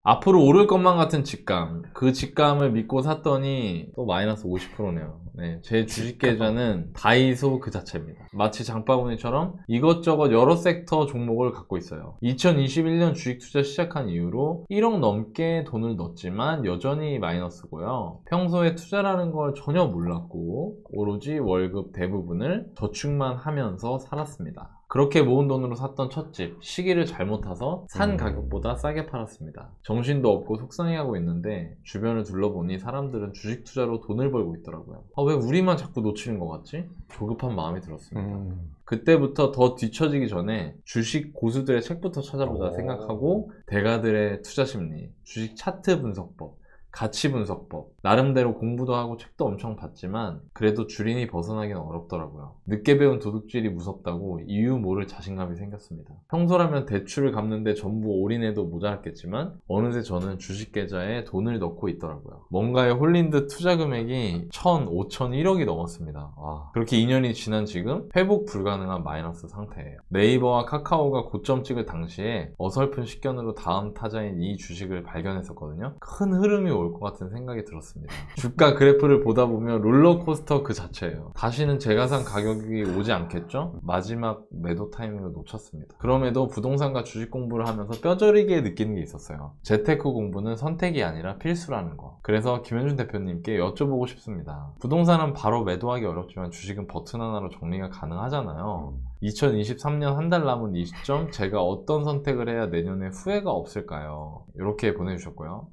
앞으로 오를 것만 같은 직감, 그 직감을 믿고 샀더니 또 마이너스 50%네요. 네, 제 주식 계좌는 다이소 그 자체입니다. 마치 장바구니처럼 이것저것 여러 섹터 종목을 갖고 있어요. 2021년 주식 투자 시작한 이후로 1억 넘게 돈을 넣었지만 여전히 마이너스고요. 평소에 투자라는 걸 전혀 몰랐고 오로지 월급 대부분을 저축만 하면서 살았습니다. 그렇게 모은 돈으로 샀던 첫 집, 시기를 잘못 타서 산 가격보다 싸게 팔았습니다. 정신도 없고 속상해하고 있는데 주변을 둘러보니 사람들은 주식 투자로 돈을 벌고 있더라고요. 왜 우리만 자꾸 놓치는 것 같지? 조급한 마음이 들었습니다. 그때부터 더 뒤처지기 전에 주식 고수들의 책부터 찾아보자 생각하고 대가들의 투자 심리, 주식 차트 분석법, 가치 분석법, 나름대로 공부도 하고 책도 엄청 봤지만 그래도 주린이 벗어나기는 어렵더라고요. 늦게 배운 도둑질이 무섭다고 이유 모를 자신감이 생겼습니다. 평소라면 대출을 갚는데 전부 올인해도 모자랐겠지만 어느새 저는 주식 계좌에 돈을 넣고 있더라고요. 뭔가에 홀린 듯 투자 금액이 1,000, 5,000, 1억이 넘었습니다. 그렇게 2년이 지난 지금 회복 불가능한 마이너스 상태예요. 네이버와 카카오가 고점 찍을 당시에 어설픈 식견으로 다음 타자인 이 주식을 발견했었거든요. 큰 흐름이 올 것 같은 생각이 들었습니다. 주가 그래프를 보다 보면 롤러코스터 그 자체예요. 다시는 제가 산 가격이 오지 않겠죠? 마지막 매도 타이밍을 놓쳤습니다. 그럼에도 부동산과 주식 공부를 하면서 뼈저리게 느끼는 게 있었어요. 재테크 공부는 선택이 아니라 필수라는 거. 그래서 김현준 대표님께 여쭤보고 싶습니다. 부동산은 바로 매도하기 어렵지만 주식은 버튼 하나로 정리가 가능하잖아요. 2023년 한 달 남은 이 시점 제가 어떤 선택을 해야 내년에 후회가 없을까요? 이렇게 보내주셨고요.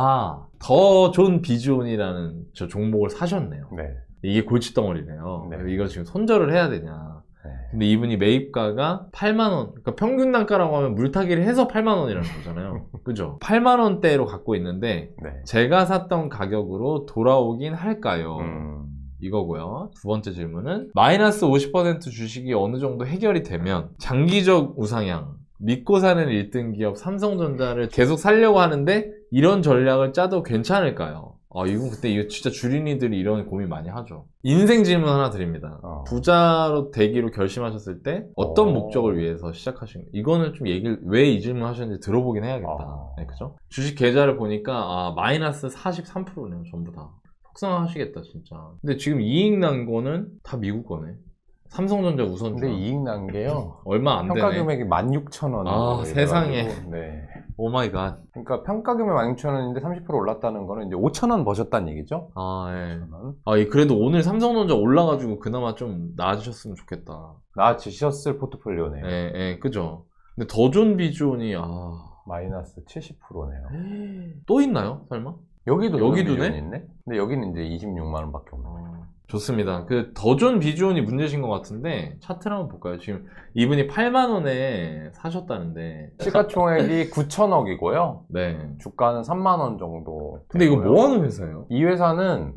더 존 비즈온이라는 저 종목을 사셨네요. 네. 이게 골칫덩어리네요. 네. 이걸 지금 손절을 해야 되냐. 네. 근데 이분이 매입가가 8만원, 그러니까 평균 단가라고 하면 물타기를 해서 8만원이라는 거잖아요. 그죠? 8만원대로 갖고 있는데 네. 제가 샀던 가격으로 돌아오긴 할까요? 이거고요. 두 번째 질문은 마이너스 50% 주식이 어느 정도 해결이 되면 장기적 우상향, 믿고 사는 1등 기업 삼성전자를 계속 살려고 하는데 이런 전략을 짜도 괜찮을까요? 이건 그때 이거 진짜 주린이들이 이런 고민 많이 하죠. 인생 질문 하나 드립니다. 부자로 되기로 결심하셨을 때 어떤 목적을 위해서 시작하신 거예요? 이거는 좀 왜 이 질문 하셨는지 들어보긴 해야겠다. 네, 그죠? 주식 계좌를 보니까 마이너스 43%네요, 전부 다. 속상하시겠다 진짜. 근데 지금 이익 난 거는 다 미국 거네. 삼성전자 우선주야. 근데 이익 난 게요. 얼마 안 되네. 평가 금액이 16,000원. 세상에. 네. 오 마이 갓. 그러니까 평가 금액 16,000원인데 30% 올랐다는 거는 이제 5,000원 버셨다는 얘기죠? 예. 그래도 오늘 삼성전자 올라가지고 그나마 좀 나아지셨으면 좋겠다. 나아지셨을 포트폴리오네요. 예, 그죠. 근데 더 존 비존이 마이너스 70%네요. 또 있나요? 설마? 여기도 네? 있네? 근데 여기는 이제 26만 원밖에 없네. 좋습니다. 그 더 존 비주온이 문제신 것 같은데 차트를 한번 볼까요? 지금 이분이 8만 원에 사셨다는데 시가총액이 9천억이고요. 네. 주가는 3만 원 정도. 근데 이거 뭐 하는 회사예요? 이 회사는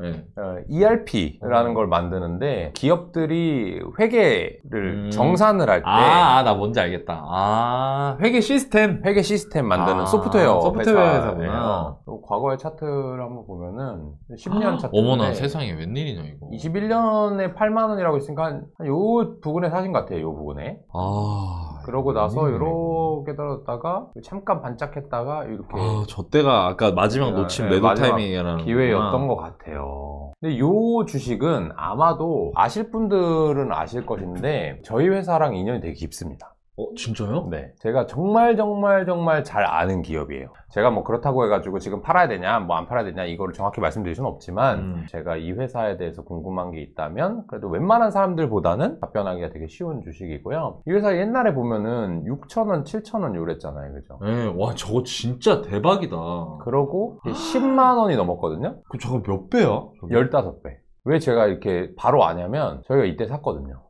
ERP라는 걸 만드는데 기업들이 회계를 정산을 할 때 나 뭔지 알겠다. 회계 시스템 만드는 소프트웨어 회사구나. 과거의 차트를 한번 보면은 10년 차트. 어머나 세상에 웬일이냐 이거. 21년에 8만 원이라고 했으니까 요 부분에 사신 것 같아요. 요 부분에. 그러고 나서 이렇게 떨어졌다가 잠깐 반짝했다가 이렇게. 저 때가 아까 마지막 놓친 매도 타이밍이라는 기회였던 것 같아요. 근데 요 주식은 아마도 아실 분들은 아실 것인데 저희 회사랑 인연이 되게 깊습니다. 진짜요? 네. 제가 정말 잘 아는 기업이에요. 제가 뭐 그렇다고 해가지고 지금 팔아야 되냐, 뭐 안 팔아야 되냐, 이거를 정확히 말씀드릴 수는 없지만, 제가 이 회사에 대해서 궁금한 게 있다면, 그래도 웬만한 사람들보다는 답변하기가 되게 쉬운 주식이고요. 이 회사 옛날에 보면은 6,000원, 7,000원 요랬잖아요. 그죠? 네. 와, 저거 진짜 대박이다. 그러고 10만 원이 넘었거든요? 저거 몇 배야? 15배. 왜 제가 이렇게 바로 아냐면, 저희가 이때 샀거든요.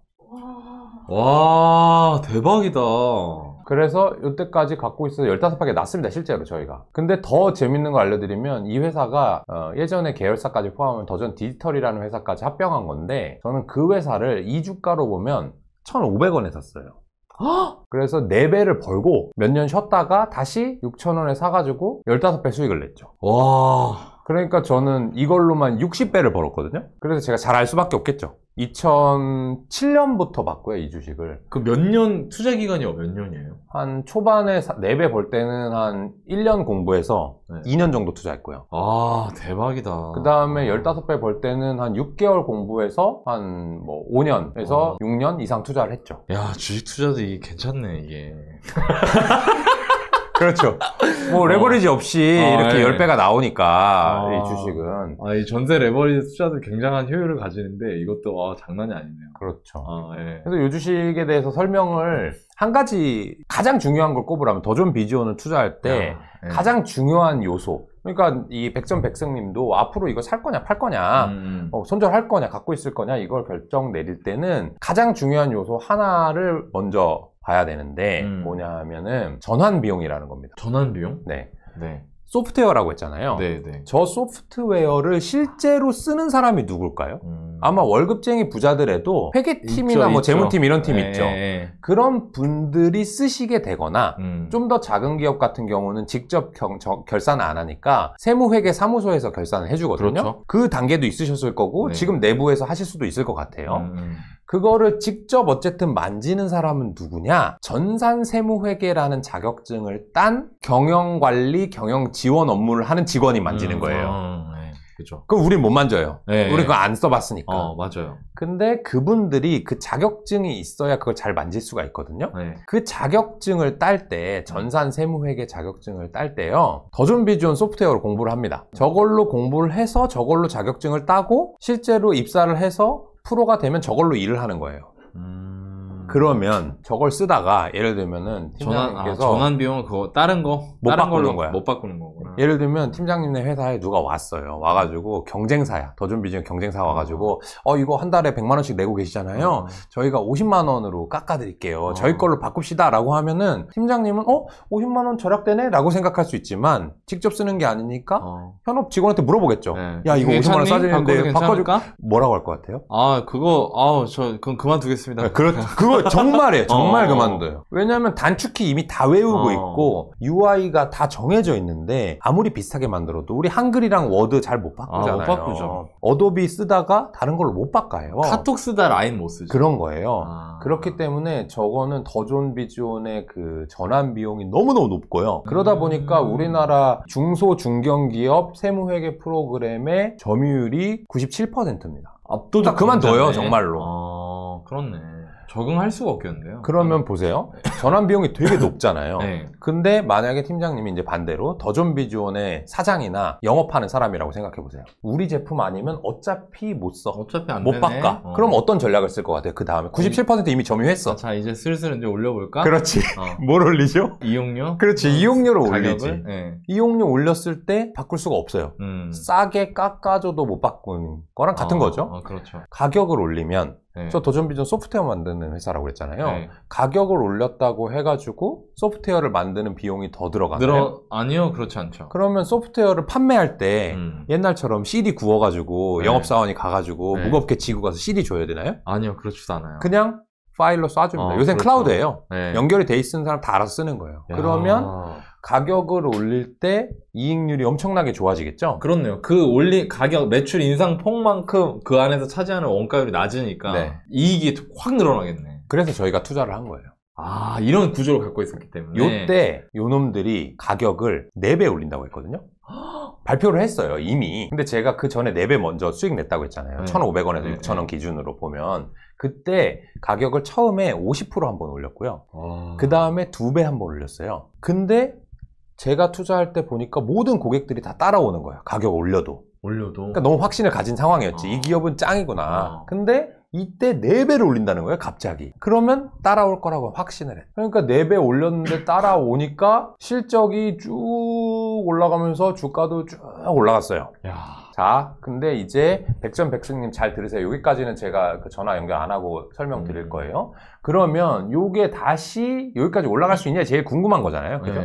와, 대박이다. 그래서 이때까지 갖고 있어서 15밖에 났습니다, 실제로 저희가. 근데 더 재밌는 거 알려드리면 이 회사가 예전에 계열사까지 포함하면 더전 디지털이라는 회사까지 합병한 건데 저는 그 회사를 이주가로 보면 1,500원에 샀어요. 그래서 4배를 벌고 몇 년 쉬었다가 다시 6,000원에 사가지고 15배 수익을 냈죠. 와. 그러니까 저는 이걸로만 60배를 벌었거든요. 그래서 제가 잘 알 수밖에 없겠죠. 2007년부터 봤고요, 이 주식을. 그 몇 년, 투자 기간이 몇 년이에요? 한 초반에 4배 벌 때는 한 1년 공부해서 네. 2년 정도 투자했고요. 아, 대박이다. 그 다음에 15배 벌 때는 한 6개월 공부해서 한 뭐 5년에서 6년 이상 투자를 했죠. 야, 주식 투자도 이게 괜찮네, 이게. 그렇죠. 뭐 레버리지 없이 이렇게 예. 10배가 나오니까 이 주식은. 이 전세 레버리지 투자도 굉장한 효율을 가지는데 이것도 장난이 아니네요. 그렇죠. 예. 그래서 이 주식에 대해서 설명을 한 가지 가장 중요한 걸 꼽으라면 더존 비지온을 투자할 때 예. 가장 중요한 요소. 그러니까 이 백전백승님도 앞으로 이거 살 거냐 팔 거냐 손절할 거냐 갖고 있을 거냐 이걸 결정 내릴 때는 가장 중요한 요소 하나를 먼저 봐야 되는데 뭐냐 하면은 전환 비용이라는 겁니다. 전환 비용? 네. 네. 소프트웨어라고 했잖아요. 네, 네. 저 소프트웨어를 실제로 쓰는 사람이 누굴까요? 아마 월급쟁이 부자들에도 회계팀이나 있죠, 뭐 있죠. 재무팀 이런 팀 있죠. 예. 그런 분들이 쓰시게 되거나 좀 더 작은 기업 같은 경우는 직접 결산을 안 하니까 세무회계 사무소에서 결산을 해주거든요. 그렇죠. 그 단계도 있으셨을 거고 네. 지금 내부에서 하실 수도 있을 것 같아요. 그거를 직접 어쨌든 만지는 사람은 누구냐? 전산세무회계라는 자격증을 딴 경영관리, 경영지원 업무를 하는 직원이 만지는 거예요. 네. 그죠. 그럼 우린 못 만져요. 네. 우리 그거 안 써봤으니까. 맞아요. 근데 그분들이 그 자격증이 있어야 그걸 잘 만질 수가 있거든요. 네. 그 자격증을 딸 때, 전산세무회계 자격증을 딸 때요, 더존 비지온 소프트웨어로 공부를 합니다. 저걸로 공부를 해서 저걸로 자격증을 따고 실제로 입사를 해서 프로가 되면 저걸로 일을 하는 거예요. 그러면 저걸 쓰다가 예를 들면은 팀장님께서 전환 비용은 그거 다른 거 못 다른 바꾸는 걸로 거야. 못 바꾸는 거구나. 예를 들면 팀장님네 회사에 누가 왔어요. 와가지고 경쟁사야. 더존 비지온 경쟁사 와가지고 이거 한 달에 100만 원씩 내고 계시잖아요. 저희가 50만 원으로 깎아드릴게요. 저희 걸로 바꿉시다 라고 하면은 팀장님은 50만 원 절약되네? 라고 생각할 수 있지만 직접 쓰는 게 아니니까 현업 직원한테 물어보겠죠. 네. 야 이거 50만 원 싸지는데 바꿔줄까? 뭐라고 할 것 같아요? 그건 그만두겠습니다. 그거 정말이에요. 정말 그만둬요. 왜냐하면 단축키 이미 다 외우고 있고 UI가 다 정해져 있는데 아무리 비슷하게 만들어도 우리 한글이랑 워드 잘 못 바꾸잖아요. 못 바꾸죠. 어도비 쓰다가 다른 걸로 못 바꿔요. 카톡 쓰다 라인 못 쓰죠. 그런 거예요. 그렇기 때문에 저거는 더존 비지온의 그 전환 비용이 너무너무 높고요. 그러다 보니까 우리나라 중소 중견기업 세무회계 프로그램의 점유율이 97%입니다. 압도적 그만둬요, 정말로. 그렇네. 적응할 수가 없겠는데요. 그러면 보세요. 전환 비용이 되게 높잖아요. 네. 근데 만약에 팀장님이 이제 반대로 더존 비지온의 사장이나 영업하는 사람이라고 생각해 보세요. 우리 제품 아니면 어차피 못 써. 어차피 안 못 되네. 바꿔. 그럼 어떤 전략을 쓸 것 같아요? 그 다음에 97% 이미 점유했어. 자, 이제 슬슬 이제 올려볼까? 그렇지. 뭘 올리죠? 이용료? 그렇지. 이용료를 가격을? 올리지. 네. 이용료 올렸을 때 바꿀 수가 없어요. 싸게 깎아줘도 못 바꾸는 거랑 같은 거죠. 그렇죠. 가격을 올리면 네. 저 더존 비지온 소프트웨어 만드는 회사라고 그랬잖아요. 네. 가격을 올렸다고 해가지고 소프트웨어를 만드는 비용이 더 들어가나요? 아니요, 그렇지 않죠. 그러면 소프트웨어를 판매할 때 옛날처럼 CD 구워가지고 네. 영업사원이 가가지고 네. 무겁게 지고 가서 CD 줘야 되나요? 아니요, 그렇지도 않아요. 그냥 파일로 쏴줍니다. 요새는 그렇죠. 클라우드예요. 네. 연결이 돼 있는 사람 다 알아서 쓰는 거예요. 야. 그러면 가격을 올릴 때 이익률이 엄청나게 좋아지겠죠? 그렇네요. 가격, 매출 인상 폭만큼 그 안에서 차지하는 원가율이 낮으니까 네. 이익이 확 늘어나겠네. 그래서 저희가 투자를 한 거예요. 이런 구조를 갖고 있었기 때문에. 요때 요놈들이 가격을 4배 올린다고 했거든요. 발표를 했어요, 이미. 근데 제가 그 전에 4배 먼저 수익 냈다고 했잖아요. 네. 1,500원에서 네. 6,000원 기준으로 보면 그때 가격을 처음에 50% 한번 올렸고요. 그 다음에 2배 한번 올렸어요. 근데 제가 투자할 때 보니까 모든 고객들이 다 따라오는 거예요. 가격 올려도. 그러니까 너무 확신을 가진 상황이었지. 이 기업은 짱이구나. 근데 이때 4배를 올린다는 거예요, 갑자기. 그러면 따라올 거라고 확신을 해. 그러니까 4배 올렸는데 따라오니까 실적이 쭉 올라가면서 주가도 쭉 올라갔어요. 자, 근데 이제 백전백승님 잘 들으세요. 여기까지는 제가 그 전화 연결 안 하고 설명드릴 거예요. 그러면 요게 다시 여기까지 올라갈 수 있냐 제일 궁금한 거잖아요. 그죠?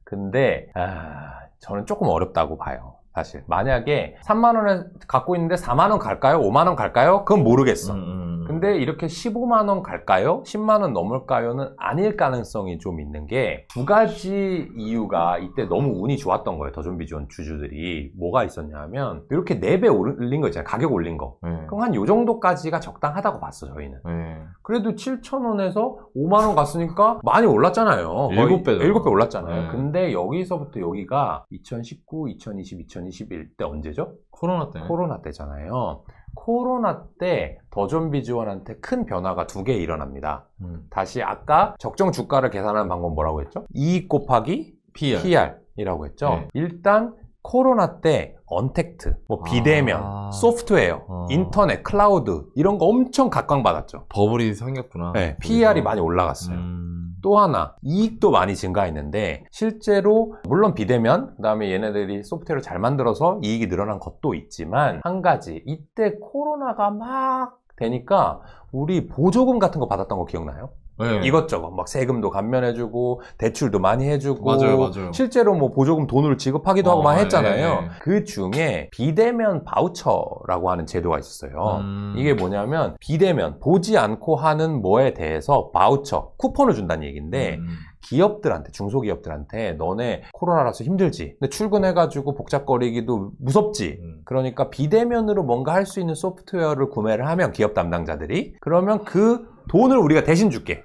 근데 저는 조금 어렵다고 봐요. 사실 만약에 3만 원에 갖고 있는데 4만 원 갈까요? 5만 원 갈까요? 그건 모르겠어. 근데 이렇게 15만 원 갈까요? 10만 원 넘을까요?는 아닐 가능성이 좀 있는 게 두 가지 이유가 이때 너무 운이 좋았던 거예요. 더존비존 주주들이. 뭐가 있었냐면 이렇게 4배 올린 거 있잖아요. 가격 올린 거. 그럼 한 요 정도까지가 적당하다고 봤어, 저희는. 그래도 7,000원에서 5만 원 갔으니까 많이 올랐잖아요. 7배. 7배 올랐잖아요. 근데 여기서부터 여기가 2019, 2020, 2021 때 언제죠? 코로나 때. 코로나 때잖아요. 코로나 때 더존비즈원한테 큰 변화가 2개 일어납니다. 다시 아까 적정 주가를 계산하는 방법 뭐라고 했죠? 이익 곱하기 PR이라고 했죠. 일단 코로나 때 언택트, 뭐 비대면, 소프트웨어, 인터넷, 클라우드 이런 거 엄청 각광받았죠. 버블이 생겼구나. 네, PER이 많이 올라갔어요. 또 하나, 이익도 많이 증가했는데 실제로 물론 비대면, 그 다음에 얘네들이 소프트웨어를 잘 만들어서 이익이 늘어난 것도 있지만 한 가지, 이때 코로나가 막 되니까 우리 보조금 같은 거 받았던 거 기억나요? 네. 이것저것 막 세금도 감면해주고 대출도 많이 해주고 맞아요. 실제로 뭐 보조금 돈으로 지급하기도 하고 막 했잖아요. 네. 그 중에 비대면 바우처라고 하는 제도가 있었어요. 이게 뭐냐면 비대면 보지 않고 하는 뭐에 대해서 바우처 쿠폰을 준다는 얘기인데 기업들한테, 중소기업들한테 너네 코로나라서 힘들지, 근데 출근해가지고 복잡거리기도 무섭지, 그러니까 비대면으로 뭔가 할 수 있는 소프트웨어를 구매를 하면 기업 담당자들이 그러면 그 돈을 우리가 대신 줄게.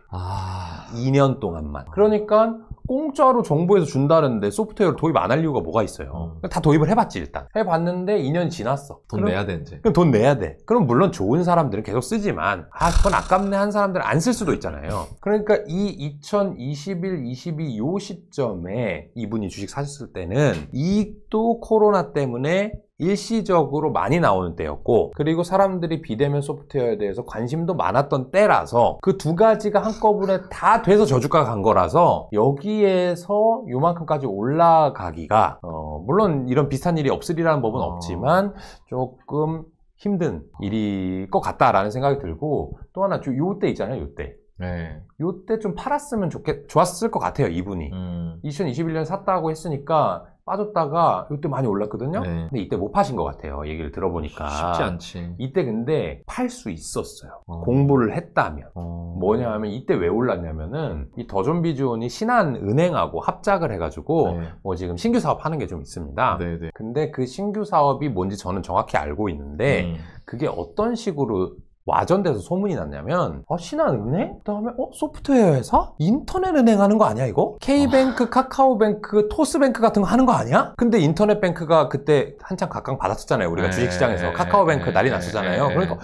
2년 동안만. 그러니까 공짜로 정부에서 준다는데 소프트웨어를 도입 안 할 이유가 뭐가 있어요. 다 도입을 해봤지 일단. 해봤는데 2년 지났어. 돈 내야 돼 이제. 그럼 돈 내야 돼. 그럼 물론 좋은 사람들은 계속 쓰지만 그건 아깝네 한 사람들은 안 쓸 수도 있잖아요. 그러니까 이 2021, 22 요 시점에 이분이 주식 사셨을 때는 이익도 코로나 때문에 일시적으로 많이 나오는 때였고, 그리고 사람들이 비대면 소프트웨어에 대해서 관심도 많았던 때라서 그 두 가지가 한꺼번에 다 돼서 저주가가 간 거라서 여기에서 요만큼까지 올라가기가 물론 이런 비슷한 일이 없으리라는 법은 없지만 조금 힘든 일일 것 같다라는 생각이 들고, 또 하나 요때 있잖아요. 요때 요때 좀 팔았으면 좋았을 것 같아요. 이분이 2021년 샀다고 했으니까 빠졌다가 이때 많이 올랐거든요. 근데 이때 못 파신 것 같아요. 얘기를 들어보니까 쉽지 않지. 이때 근데 팔 수 있었어요. 공부를 했다면. 뭐냐 하면 이때 왜 올랐냐면은 이 더존비즈원이 신한은행하고 합작을 해가지고 뭐 지금 신규 사업 하는 게 좀 있습니다. 근데 그 신규 사업이 뭔지 저는 정확히 알고 있는데 그게 어떤 식으로 와전돼서 소문이 났냐면 신한은행? 그 다음에 소프트웨어 회사? 인터넷 은행 하는 거 아니야 이거? K뱅크, 카카오뱅크, 토스뱅크 같은 거 하는 거 아니야? 근데 인터넷뱅크가 그때 한창 각광 받았었잖아요. 우리가 주식시장에서 카카오뱅크 난리 났었잖아요. 그러니까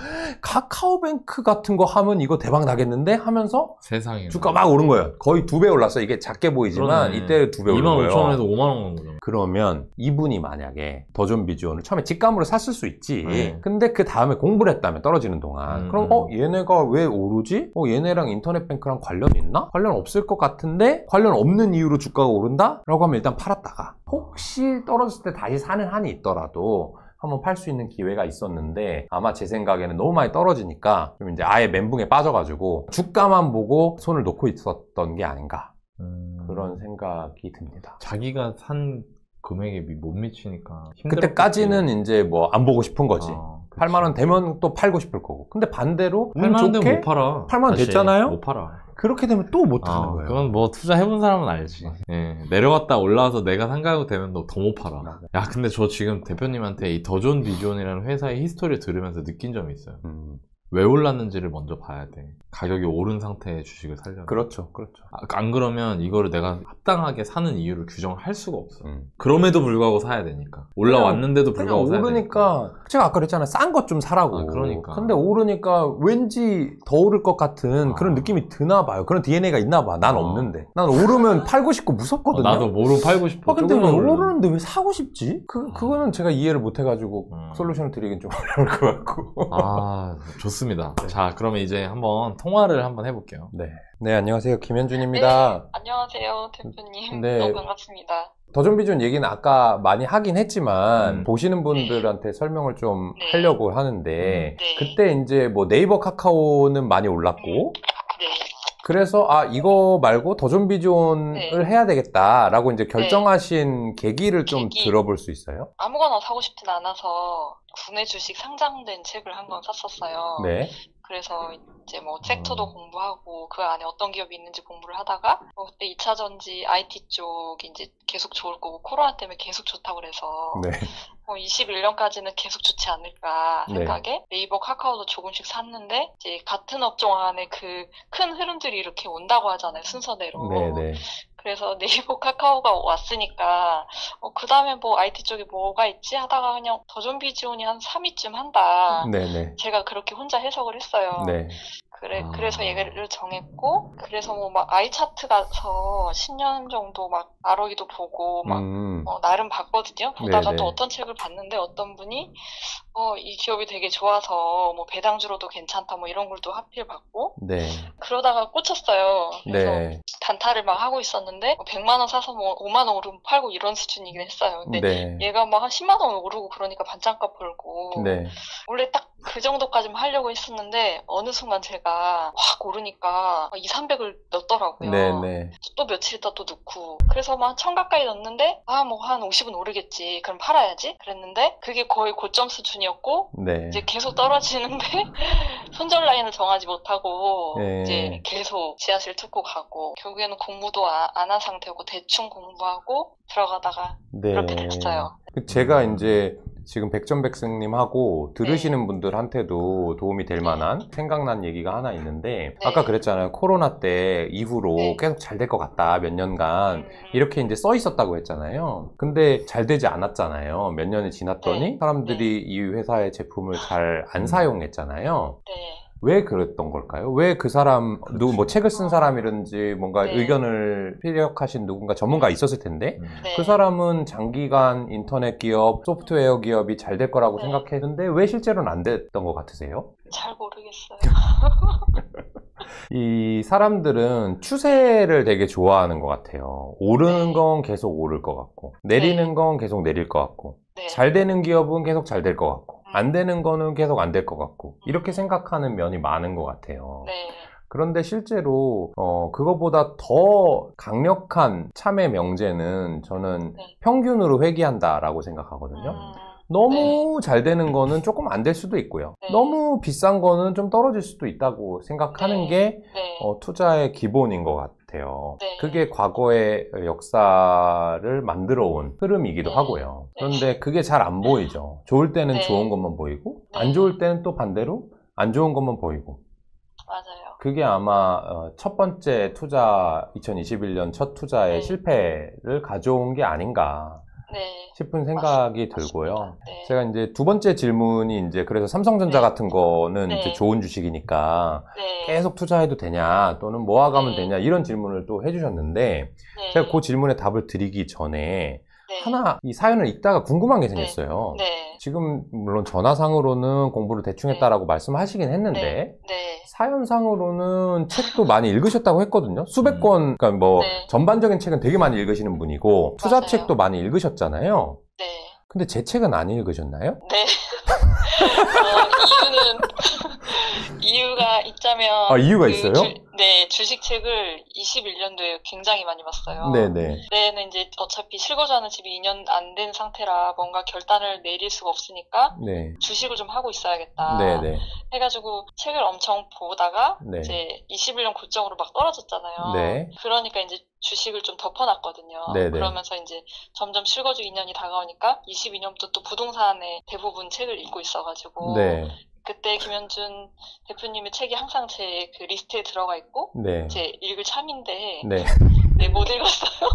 카카오뱅크 같은 거 하면 이거 대박 나겠는데? 하면서 세상에 주가 막 오른 거예요. 거의 2배 올랐어요. 이게 작게 보이지만 이때 2배 오른 거예요. 25,000원에서 5만 원 간 거죠. 그러면 이분이 만약에 더존비즈원을 처음에 직감으로 샀을 수 있지. 근데 그 다음에 공부를 했다면 떨어지는 동안 그럼 얘네가 왜 오르지? 얘네랑 인터넷뱅크랑 관련 있나? 관련 없을 것 같은데 관련 없는 이유로 주가가 오른다? 라고 하면 일단 팔았다가 혹시 떨어졌을 때 다시 사는 한이 있더라도 한번 팔 수 있는 기회가 있었는데 아마 제 생각에는 너무 많이 떨어지니까 좀 이제 아예 멘붕에 빠져가지고 주가만 보고 손을 놓고 있었던 게 아닌가 그런 생각이 듭니다. 자기가 산 금액에 못 미치니까 그때까지는 이제 뭐 안 보고 싶은 거지. 8만 원 되면 또 팔고 싶을 거고. 근데 반대로 운 좋게 못 팔아. 8만 원 됐잖아요. 못 팔아. 그렇게 되면 또 못 하는 거예요. 그건 뭐 투자해본 사람은 알지. 내려갔다 올라와서 내가 산 가격 되면 너 더 못 팔아. 야, 근데 저 지금 대표님한테 이 더존비존이라는 회사의 히스토리를 들으면서 느낀 점이 있어요. 왜 올랐는지를 먼저 봐야 돼. 가격이 오른 상태의 주식을 살려면. 그렇죠. 안 그러면 이거를 내가 합당하게 사는 이유를 규정을 할 수가 없어. 그럼에도 불구하고 사야 되니까. 올라왔는데도 불구하고 사야 되니까. 오르니까 제가 아까 그랬잖아요. 싼 것 좀 사라고. 그러니까. 근데 오르니까 왠지 더 오를 것 같은 그런 느낌이 드나 봐요. 그런 DNA가 있나 봐. 난 없는데. 난 오르면 팔고 싶고 무섭거든요. 나도 뭐로 팔고 싶어. 근데 왜 오르는데 왜 사고 싶지? 그거는 제가 이해를 못 해가지고 솔루션을 드리긴 좀 어려울 것 같고. 좋습니다. 자, 그러면 이제 한번 통화를 한번 해볼게요. 네, 안녕하세요. 김현준입니다. 네, 안녕하세요, 대표님. 네. 너무 반갑습니다. 더존비존 얘기는 아까 많이 하긴 했지만 보시는 분들한테 설명을 좀 하려고 하는데 그때 이제 뭐 네이버 카카오는 많이 올랐고 그래서 이거 말고 더존비존을 해야 되겠다라고 이제 결정하신 계기를 좀 들어볼 수 있어요? 아무거나 사고 싶진 않아서 국내 주식 상장된 책을 한 권 샀었어요. 네. 그래서 이제 뭐 섹터도 공부하고 그 안에 어떤 기업이 있는지 공부를 하다가 그때 2차 전지 IT 쪽이 이제 계속 좋을 거고 코로나 때문에 계속 좋다고 그래서 네. 21년까지는 계속 좋지 않을까 생각에 네이버 카카오도 조금씩 샀는데 이제 같은 업종 안에 그 큰 흐름들이 이렇게 온다고 하잖아요. 순서대로. 네네. 그래서 네이버 카카오가 왔으니까 그 다음에 뭐 IT 쪽에 뭐가 있지 하다가 그냥 더존비지온이 한 3위쯤 한다. 네네. 제가 그렇게 혼자 해석을 했어요. 네. 그래서 얘를 정했고, 그래서 뭐 막 아이차트 가서 10년 정도 막 ROE도 보고 막 나름 봤거든요. 보다가 네네. 또 어떤 책을 봤는데 어떤 분이 이 기업이 되게 좋아서 뭐 배당주로도 괜찮다 뭐 이런 걸 또 하필 봤고 네. 그러다가 꽂혔어요. 그래서 네. 단타를 막 하고 있었는데 100만 원 사서 뭐 5만 원 오르면 팔고 이런 수준이긴 했어요. 근데 네. 얘가 막 한 10만 원 오르고 그러니까 반찬값 벌고 네. 원래 딱 그 정도까지만 하려고 했었는데 어느 순간 제가 확 오르니까 2, 300을 넣었더라고요. 네네. 또 며칠 있다 또 넣고 그래서 막 1000 가까이 넣었는데 뭐 한 50은 오르겠지. 그럼 팔아야지. 그랬는데 그게 거의 고점 수준이었고 네. 이제 계속 떨어지는데 손절 라인을 정하지 못하고 네. 이제 계속 지하실 뚫고 가고 결국에는 공부도 안 한 상태고 대충 공부하고 들어가다가 네. 그렇게 됐어요. 제가 이제 지금 백전백승님하고 들으시는 분들한테도 도움이 될 만한 생각난 얘기가 하나 있는데 네. 아까 그랬잖아요. 코로나 때 이후로 네. 계속 잘 될 것 같다. 몇 년간 이렇게 이제 써 있었다고 했잖아요. 근데 잘 되지 않았잖아요. 몇 년이 지났더니 네. 사람들이 이 회사의 제품을 잘 안 사용했잖아요. 네. 왜 그랬던 걸까요? 왜 그 사람, 뭐 책을 쓴 사람이든지 뭔가 네. 의견을 피력하신 누군가 전문가 있었을 텐데 네. 그 사람은 장기간 인터넷 기업, 소프트웨어 기업이 잘 될 거라고 네. 생각했는데 왜 실제로는 안 됐던 것 같으세요? 잘 모르겠어요. 이 사람들은 추세를 되게 좋아하는 것 같아요. 오르는 네. 건 계속 오를 것 같고 내리는 건 계속 내릴 것 같고 네. 잘 되는 기업은 계속 잘 될 것 같고 안 되는 거는 계속 안 될 것 같고 이렇게 생각하는 면이 많은 것 같아요. 네. 그런데 실제로 그거보다 더 강력한 참의 명제는 저는 네. 평균으로 회귀한다라고 생각하거든요. 너무 잘 되는 거는 조금 안 될 수도 있고요. 네. 너무 비싼 거는 좀 떨어질 수도 있다고 생각하는 네. 게 네. 투자의 기본인 것 같아요. 네. 그게 과거의 역사를 만들어 온 흐름이기도 네. 하고요. 네. 그런데 그게 잘 안 보이죠. 좋을 때는 네. 좋은 것만 보이고 네. 안 좋을 때는 또 반대로 안 좋은 것만 보이고 맞아요. 그게 아마 첫 번째 투자 2021년 첫 투자의 네. 실패를 가져온 게 아닌가 네. 싶은 생각이 맞습니다. 들고요. 네. 제가 이제 두 번째 질문이 이제 그래서 삼성전자 네. 같은 거는 네. 이제 좋은 주식이니까 네. 계속 투자해도 되냐 또는 모아가면 네. 되냐 이런 질문을 또 해주셨는데 네. 제가 그 질문에 답을 드리기 전에 네. 하나 이 사연을 읽다가 궁금한 게 생겼어요. 네. 지금 물론 전화상으로는 공부를 대충 네. 했다라고 말씀하시긴 했는데 네. 네. 사연상으로는 책도 많이 읽으셨다고 했거든요. 수백 권, 그러니까 뭐 네. 전반적인 책은 되게 많이 읽으시는 분이고 투자 맞아요. 책도 많이 읽으셨잖아요. 네. 근데 제 책은 안 읽으셨나요? 네. 이유가 있자면. 이유가 있어요? 네, 주식책을 21년도에 굉장히 많이 봤어요. 네네. 그때는 이제 어차피 실거주하는 집이 2년 안 된 상태라 뭔가 결단을 내릴 수가 없으니까 네. 주식을 좀 하고 있어야겠다. 네네. 해가지고 책을 엄청 보다가 네. 이제 21년 고점으로 막 떨어졌잖아요. 네. 그러니까 이제 주식을 좀 덮어놨거든요. 네네. 그러면서 이제 점점 실거주 2년이 다가오니까 22년부터 또 부동산의 대부분 책을 읽고 있어가지고 네. 그때 김현준 대표님의 책이 항상 제 그 리스트에 들어가 있고 네. 제 읽을 참인데 네. 네, 못 읽었어요.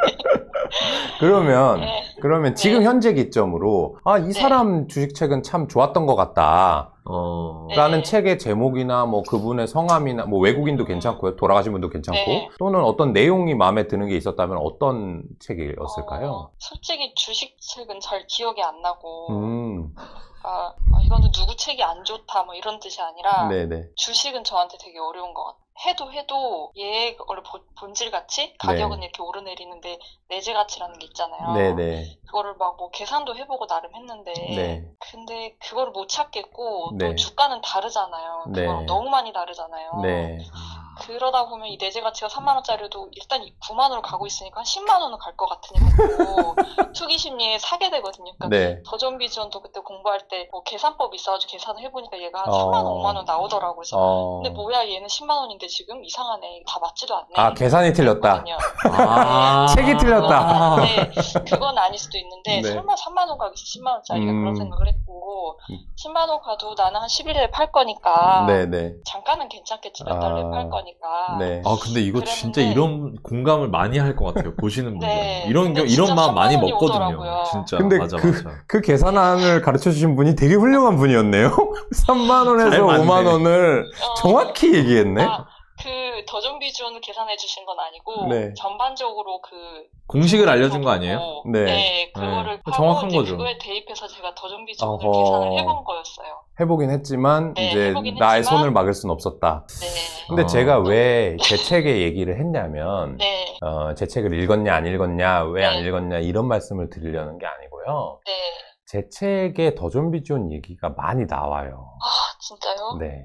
그러면 지금 현재 기점으로 이 사람 주식책은 참 좋았던 것 같다. 라는 네. 책의 제목이나 뭐 그분의 성함이나 뭐 외국인도 괜찮고요. 돌아가신 분도 괜찮고 네. 또는 어떤 내용이 마음에 드는 게 있었다면 어떤 책이었을까요? 솔직히 주식책은 잘 기억이 안 나고 이거는 누구 책이 안 좋다 뭐 이런 뜻이 아니라 네네. 주식은 저한테 되게 어려운 것 같아요. 해도 얘의 원래 본질같이 가격은 네. 이렇게 오르내리는데 내재 가치라는 게 있잖아요. 네네. 그거를 막 뭐 계산도 해보고 나름 했는데 네. 근데 그거를 못 찾겠고 네. 또 주가는 다르잖아요. 네. 그거 너무 많이 다르잖아요. 네. 그러다 보면 이 내재 가치가 3만 원짜리도 일단 9만 원으로 가고 있으니까 한 10만 원은 갈 것 같으니까 투기 심리에 사게 되거든요. 그러니까 네. 더존 비전도 그때 공부할 때 뭐 계산법 있어가지고 계산을 해보니까 얘가 한 4만 원, 5만 원 나오더라고요. 그래서 근데 뭐야 얘는 10만 원인데 지금 이상하네. 다 맞지도 않네. 아, 계산이 틀렸다. 책이 틀렸다. 네, 그건 아닐 수도 있는데 네. 설마 3만 원 가겠어 10만 원짜리가 그런 생각을 했고 10만 원 가도 나는 한 11일에 팔 거니까 네네. 잠깐은 괜찮겠지 몇 달에 팔 거니까 네. 아, 근데 이거 그랬는데, 진짜 이런 공감을 많이 할 것 같아요. 보시는 분들. 네. 이런 근데 진짜 마음 많이 3만 원이 먹거든요. 오더라고요. 진짜. 근데 맞아. 그 계산안을 가르쳐 주신 분이 되게 훌륭한 분이었네요. 3만 원에서 잘 맞네. 5만 원을 정확히 얘기했네. 그 더존 비주얼을 계산해 주신 건 아니고 네. 전반적으로 그 공식을 알려준 거 아니에요? 네. 네, 그거를 네. 하고 정확한 이제 거죠. 그거에 대입해서 제가 더존 비주얼을 어허. 계산을 해본 거였어요. 해보긴 했지만 네, 이제 해보긴 나의 했지만, 손을 막을 순 없었다. 네, 근데 제가 왜 제 책의 얘기를 했냐면 네, 제 책을 읽었냐 안 읽었냐 왜 안 네. 읽었냐 이런 말씀을 드리려는 게 아니고요. 네. 제 책에 더존 비존 얘기가 많이 나와요. 아, 진짜요? 네.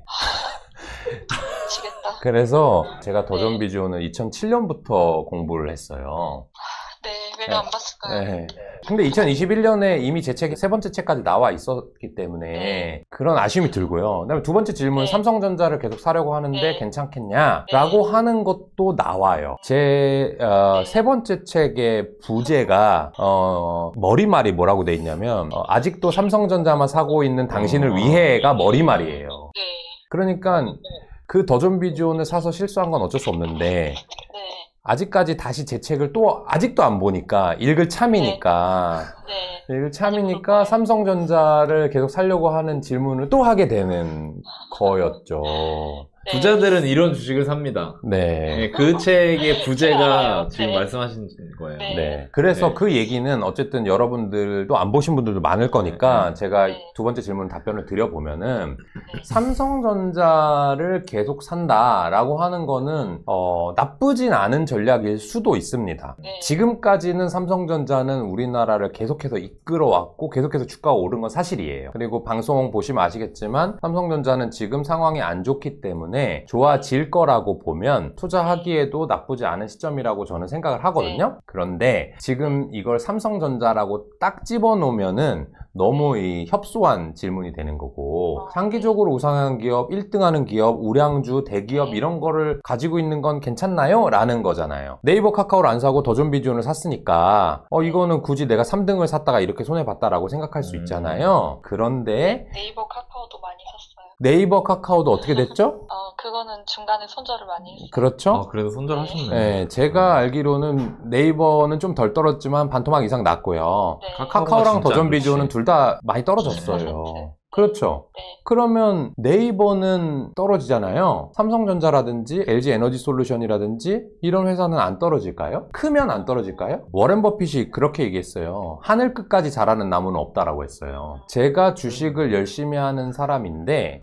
미치겠다. 그래서 제가 더존 네. 비존을 2007년부터 공부를 했어요. 네, 왜 안 봤을까요? 네. 근데 2021년에 이미 제 책이 세 번째 책까지 나와 있었기 때문에 네. 그런 아쉬움이 들고요. 그다음에 두 번째 질문, 네. 삼성전자를 계속 사려고 하는데 네. 괜찮겠냐라고 하는 것도 나와요. 제 네. 세 번째 책의 부제가 머리말이 뭐라고 돼 있냐면 아직도 삼성전자만 사고 있는 당신을 위해가 머리말이에요. 네, 그러니까 그 더존 비존을 사서 실수한 건 어쩔 수 없는데 네, 아직까지 다시 제 책을 또 아직도 안 보니까 읽을 참이니까 네. 읽을 아직 참이니까 그럴 거예요. 삼성전자를 계속 살려고 하는 질문을 또 하게 되는 거였죠. 네. 부자들은 이런 주식을 삽니다. 네. 네, 그 책의 부제가 알아요. 지금 네. 말씀하신 거예요. 네. 네. 그래서 네. 그 얘기는 어쨌든 여러분들도 안 보신 분들도 많을 거니까 네. 제가 네. 두 번째 질문 답변을 드려보면은 네. 삼성전자를 계속 산다라고 하는 거는 나쁘진 않은 전략일 수도 있습니다. 네. 지금까지는 삼성전자는 우리나라를 계속해서 이끌어왔고 계속해서 주가가 오른 건 사실이에요. 그리고 방송 보시면 아시겠지만 삼성전자는 지금 상황이 안 좋기 때문에 좋아질 거라고 보면 투자하기에도 나쁘지 않은 시점이라고 저는 생각을 하거든요. 그런데 지금 이걸 삼성전자라고 딱 집어놓으면은 너무 이 협소한 질문이 되는 거고 장기적으로 우상향 기업, 1등하는 기업, 우량주, 대기업 이런 거를 가지고 있는 건 괜찮나요? 라는 거잖아요. 네이버 카카오를 안 사고 더존 비존을 샀으니까 이거는 굳이 내가 3등을 샀다가 이렇게 손해봤다라고 생각할 수 있잖아요. 그런데 네이버 카카오도 많이 샀어요. 네이버 카카오도 어떻게 됐죠? 그거는 중간에 손절을 많이 했어요. 그렇죠? 아, 그래도 손절하셨네. 네, 제가 알기로는 네이버는 좀 덜 떨어졌지만 반토막 이상 났고요. 네. 카카오랑 진짜 더존 안 비존은 좋지. 둘 다 많이 떨어졌어요. 10%. 그렇죠. 네. 그러면 네이버는 떨어지잖아요. 삼성전자라든지 LG 에너지 솔루션이라든지 이런 회사는 안 떨어질까요? 크면 안 떨어질까요? 워렌 버핏이 그렇게 얘기했어요. 하늘 끝까지 자라는 나무는 없다라고 했어요. 제가 주식을 열심히 하는 사람인데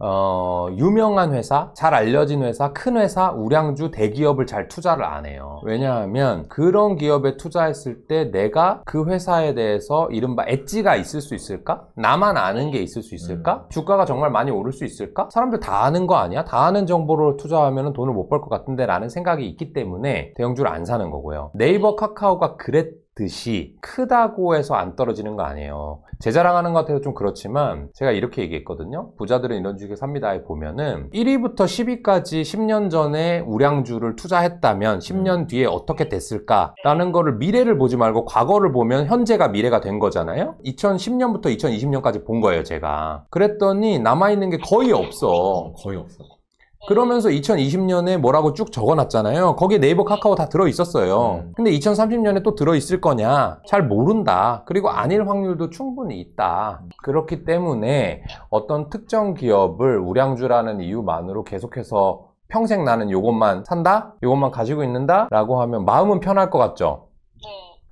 유명한 회사, 잘 알려진 회사, 큰 회사, 우량주, 대기업을 잘 투자를 안 해요. 왜냐하면 그런 기업에 투자했을 때 내가 그 회사에 대해서 이른바 엣지가 있을 수 있을까? 나만 아는 게 있을 수 있을까? 주가가 정말 많이 오를 수 있을까? 사람들 다 아는 거 아니야? 다 아는 정보로 투자하면 돈을 못 벌 것 같은데 라는 생각이 있기 때문에 대형주를 안 사는 거고요. 네이버 카카오가 그랬듯이 크다고 해서 안 떨어지는 거 아니에요. 제 자랑하는 것 같아서 좀 그렇지만 제가 이렇게 얘기했거든요. 부자들은 이런 주식을 삽니다에 보면은 1위부터 10위까지 10년 전에 우량주를 투자했다면 10년 뒤에 어떻게 됐을까라는 거를 미래를 보지 말고 과거를 보면 현재가 미래가 된 거잖아요. 2010년부터 2020년까지 본 거예요, 제가. 그랬더니 남아있는 게 거의 없어. 거의 없어. 그러면서 2020년에 뭐라고 쭉 적어놨잖아요. 거기에 네이버 카카오 다 들어있었어요. 근데 2030년에 또 들어있을 거냐? 잘 모른다. 그리고 아닐 확률도 충분히 있다. 그렇기 때문에 어떤 특정 기업을 우량주라는 이유만으로 계속해서 평생 나는 요것만 산다? 요것만 가지고 있는다? 라고 하면 마음은 편할 것 같죠? 네.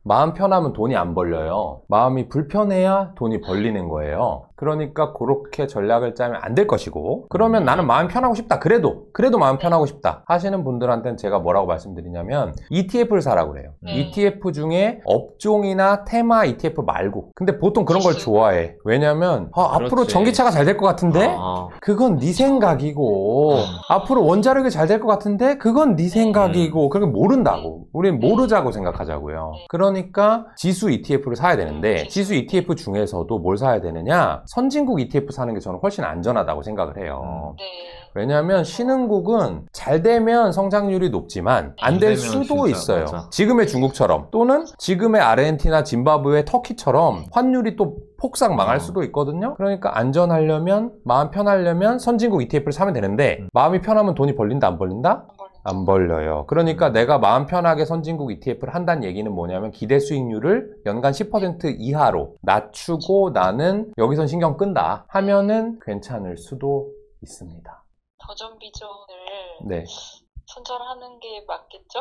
마음 편하면 돈이 안 벌려요. 마음이 불편해야 돈이 벌리는 거예요. 그러니까 그렇게 전략을 짜면 안 될 것이고, 그러면 나는 마음 편하고 싶다. 그래도 마음 편하고 싶다 하시는 분들한테는 제가 뭐라고 말씀드리냐면 ETF를 사라고 그래요. ETF 중에 업종이나 테마 ETF 말고. 근데 보통 그런 걸 좋아해. 왜냐면 앞으로 그렇지. 전기차가 잘 될 것 같은데 아, 그건 네 생각이고, 앞으로 원자력이 잘 될 것 같은데 그건 네 생각이고, 그렇게 모른다고. 우리는 모르자고 생각하자고요. 그러니까 지수 ETF를 사야 되는데, 지수 ETF 중에서도 뭘 사야 되느냐? 선진국 ETF 사는 게 저는 훨씬 안전하다고 생각을 해요. 네. 왜냐하면 신흥국은 잘 되면 성장률이 높지만 안 될 되면 수도 진짜, 있어요. 맞아. 지금의 중국처럼, 또는 지금의 아르헨티나, 짐바브웨, 터키처럼 환율이 또 폭삭 망할 수도 있거든요. 그러니까 안전하려면, 마음 편하려면 선진국 ETF를 사면 되는데, 마음이 편하면 돈이 벌린다 안 벌린다? 안 벌려요. 그러니까 내가 마음 편하게 선진국 ETF를 한다는 얘기는 뭐냐면, 기대 수익률을 연간 10% 이하로 낮추고 나는 여기선 신경 끈다 하면은 괜찮을 수도 있습니다. 더존 비전을 네. 손절하는 게 맞겠죠?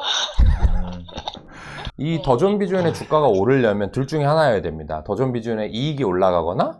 이 더존비존의 주가가 오르려면 둘 중에 하나여야 됩니다. 더존비존의 이익이 올라가거나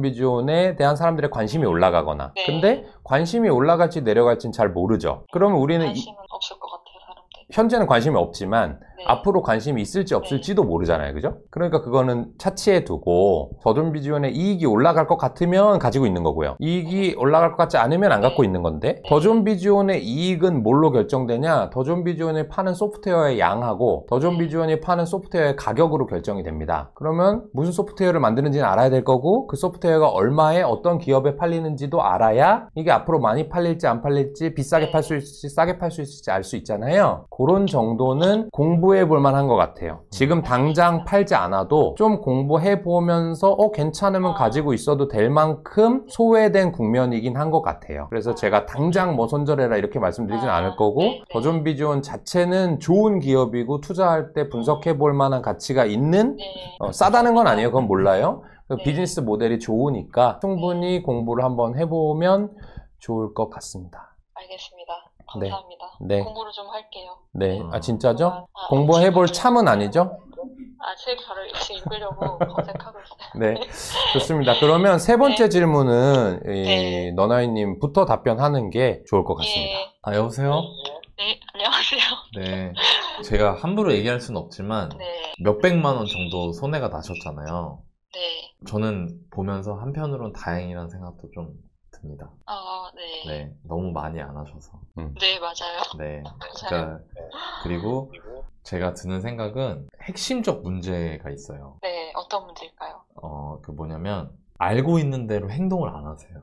더존비존에 대한 사람들의 관심이 올라가거나. 네. 근데 관심이 올라갈지 내려갈지는 잘 모르죠. 그러면 우리는 관심은 없을 것 같아요, 사람들. 현재는 관심이 없지만 네. 앞으로 관심이 있을지 없을지도 모르잖아요. 그죠? 그러니까 그거는 차치해 두고, 더존비존의 이익이 올라갈 것 같으면 가지고 있는 거고요. 이익이 올라갈 것 같지 않으면 안 갖고 있는 건데, 더존비존의 이익은 뭘로 결정되냐? 더존비존이 파는 소프트웨어의 양하고 더존비존이 파는 소프트웨어의 가격으로 결정이 됩니다. 그러면 무슨 소프트웨어를 만드는지는 알아야 될 거고, 그 소프트웨어가 얼마에 어떤 기업에 팔리는지도 알아야 이게 앞으로 많이 팔릴지 안 팔릴지, 비싸게 팔 수 있을지 싸게 팔 수 있을지 알 수 있잖아요. 그런 정도는 공부해 볼 만한 것 같아요. 지금 당장 팔지 않아도 좀 공부해 보면서 괜찮으면 가지고 있어도 될 만큼 소외된 국면이긴 한 것 같아요. 그래서 제가 당장 뭐 손절해라 이렇게 말씀드리진 않을 거고, 더존비존 자체는 좋은 기업이고 투자할 때 분석해 볼 만한 가치가 있는, 싸다는 건 아니에요. 그건 몰라요. 비즈니스 모델이 좋으니까 충분히 공부를 한번 해보면 좋을 것 같습니다. 알겠습니다. 네. 감사합니다. 네. 공부를 좀 할게요. 네. 진짜죠? 공부해볼 참은 아니죠? 책 바로 지금 읽으려고 검색하고 있어요. 네. 좋습니다. 그러면 세 번째 질문은 네. 너나이님부터 답변하는 게 좋을 것 같습니다. 예. 아, 여보세요? 네, 안녕하세요. 네. 제가 함부로 얘기할 수는 없지만, 네. 몇백만 원 정도 손해가 나셨잖아요. 네. 저는 보면서 한편으론 다행이라는 생각도 좀 듭니다. 네. 네. 너무 많이 안 하셔서. 네, 맞아요. 네. 맞아요. 그러니까, 그리고 제가 드는 생각은 핵심적 문제가 있어요. 네, 어떤 문제일까요? 그 뭐냐면, 알고 있는 대로 행동을 안 하세요.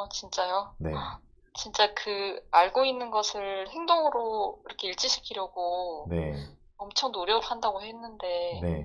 진짜요? 네. 진짜 알고 있는 것을 행동으로 이렇게 일치시키려고 네. 엄청 노력한다고 했는데, 네.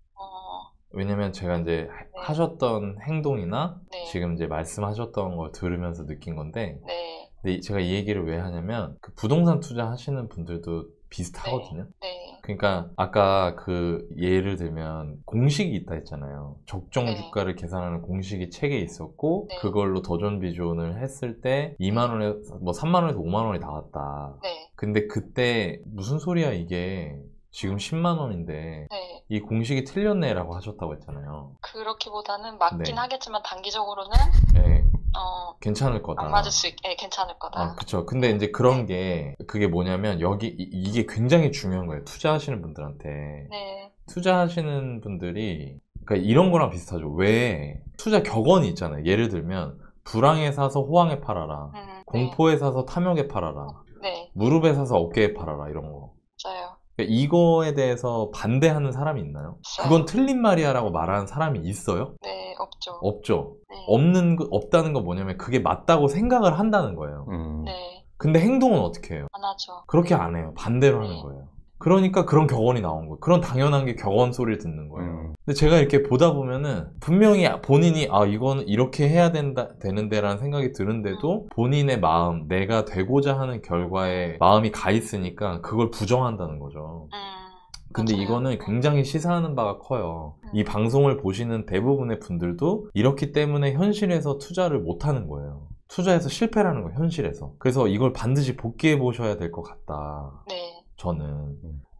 왜냐면 제가 이제 하셨던 행동이나 네. 지금 이제 말씀하셨던 걸 들으면서 느낀 건데, 네. 근데 제가 이 얘기를 왜 하냐면, 그 부동산 투자 하시는 분들도 비슷하거든요. 네. 그러니까 아까 그 예를 들면 공식이 있다 했잖아요. 적정 네. 주가를 계산하는 공식이 책에 있었고, 네. 그걸로 더존 비존을 했을 때 2만 원에 뭐 3만 원에서 5만 원이 나왔다. 네. 근데 그때 무슨 소리야 이게, 지금 10만 원인데 네. 이 공식이 틀렸네라고 하셨다고 했잖아요. 그렇기보다는 맞긴 네. 하겠지만 단기적으로는 네. 괜찮을 거다. 안 맞을 괜찮을 거다. 그쵸. 근데 이제 그런 게, 그게 뭐냐면, 이게 굉장히 중요한 거예요. 투자하시는 분들한테. 네. 투자하시는 분들이, 그러니까 이런 거랑 비슷하죠. 왜, 투자 격언이 있잖아요. 예를 들면, 불황에 사서 호황에 팔아라. 공포에 사서 탐욕에 팔아라. 네. 무릎에 사서 어깨에 팔아라. 이런 거. 맞아요. 그러니까 이거에 대해서 반대하는 사람이 있나요? 그건 틀린 말이야라고 말하는 사람이 있어요? 네, 없죠. 없죠. 네. 없다는 건 뭐냐면, 그게 맞다고 생각을 한다는 거예요. 네. 근데 행동은 어떻게 해요? 안 하죠. 그렇게 안 해요. 반대로 하는 거예요. 그러니까 그런 격언이 나온 거예요. 그런 당연한 게 격언 소리를 듣는 거예요. 근데 제가 이렇게 보다 보면은 분명히 본인이 이거는 이렇게 해야 되는데 라는 생각이 드는데도 본인의 마음, 내가 되고자 하는 결과에 마음이 가 있으니까 그걸 부정한다는 거죠. 근데 맞아요. 이거는 굉장히 시사하는 바가 커요. 이 방송을 보시는 대부분의 분들도 이렇기 때문에 현실에서 투자를 못 하는 거예요. 투자에서 실패라는 거예요, 현실에서. 그래서 이걸 반드시 복귀해 보셔야 될 것 같다. 네. 저는.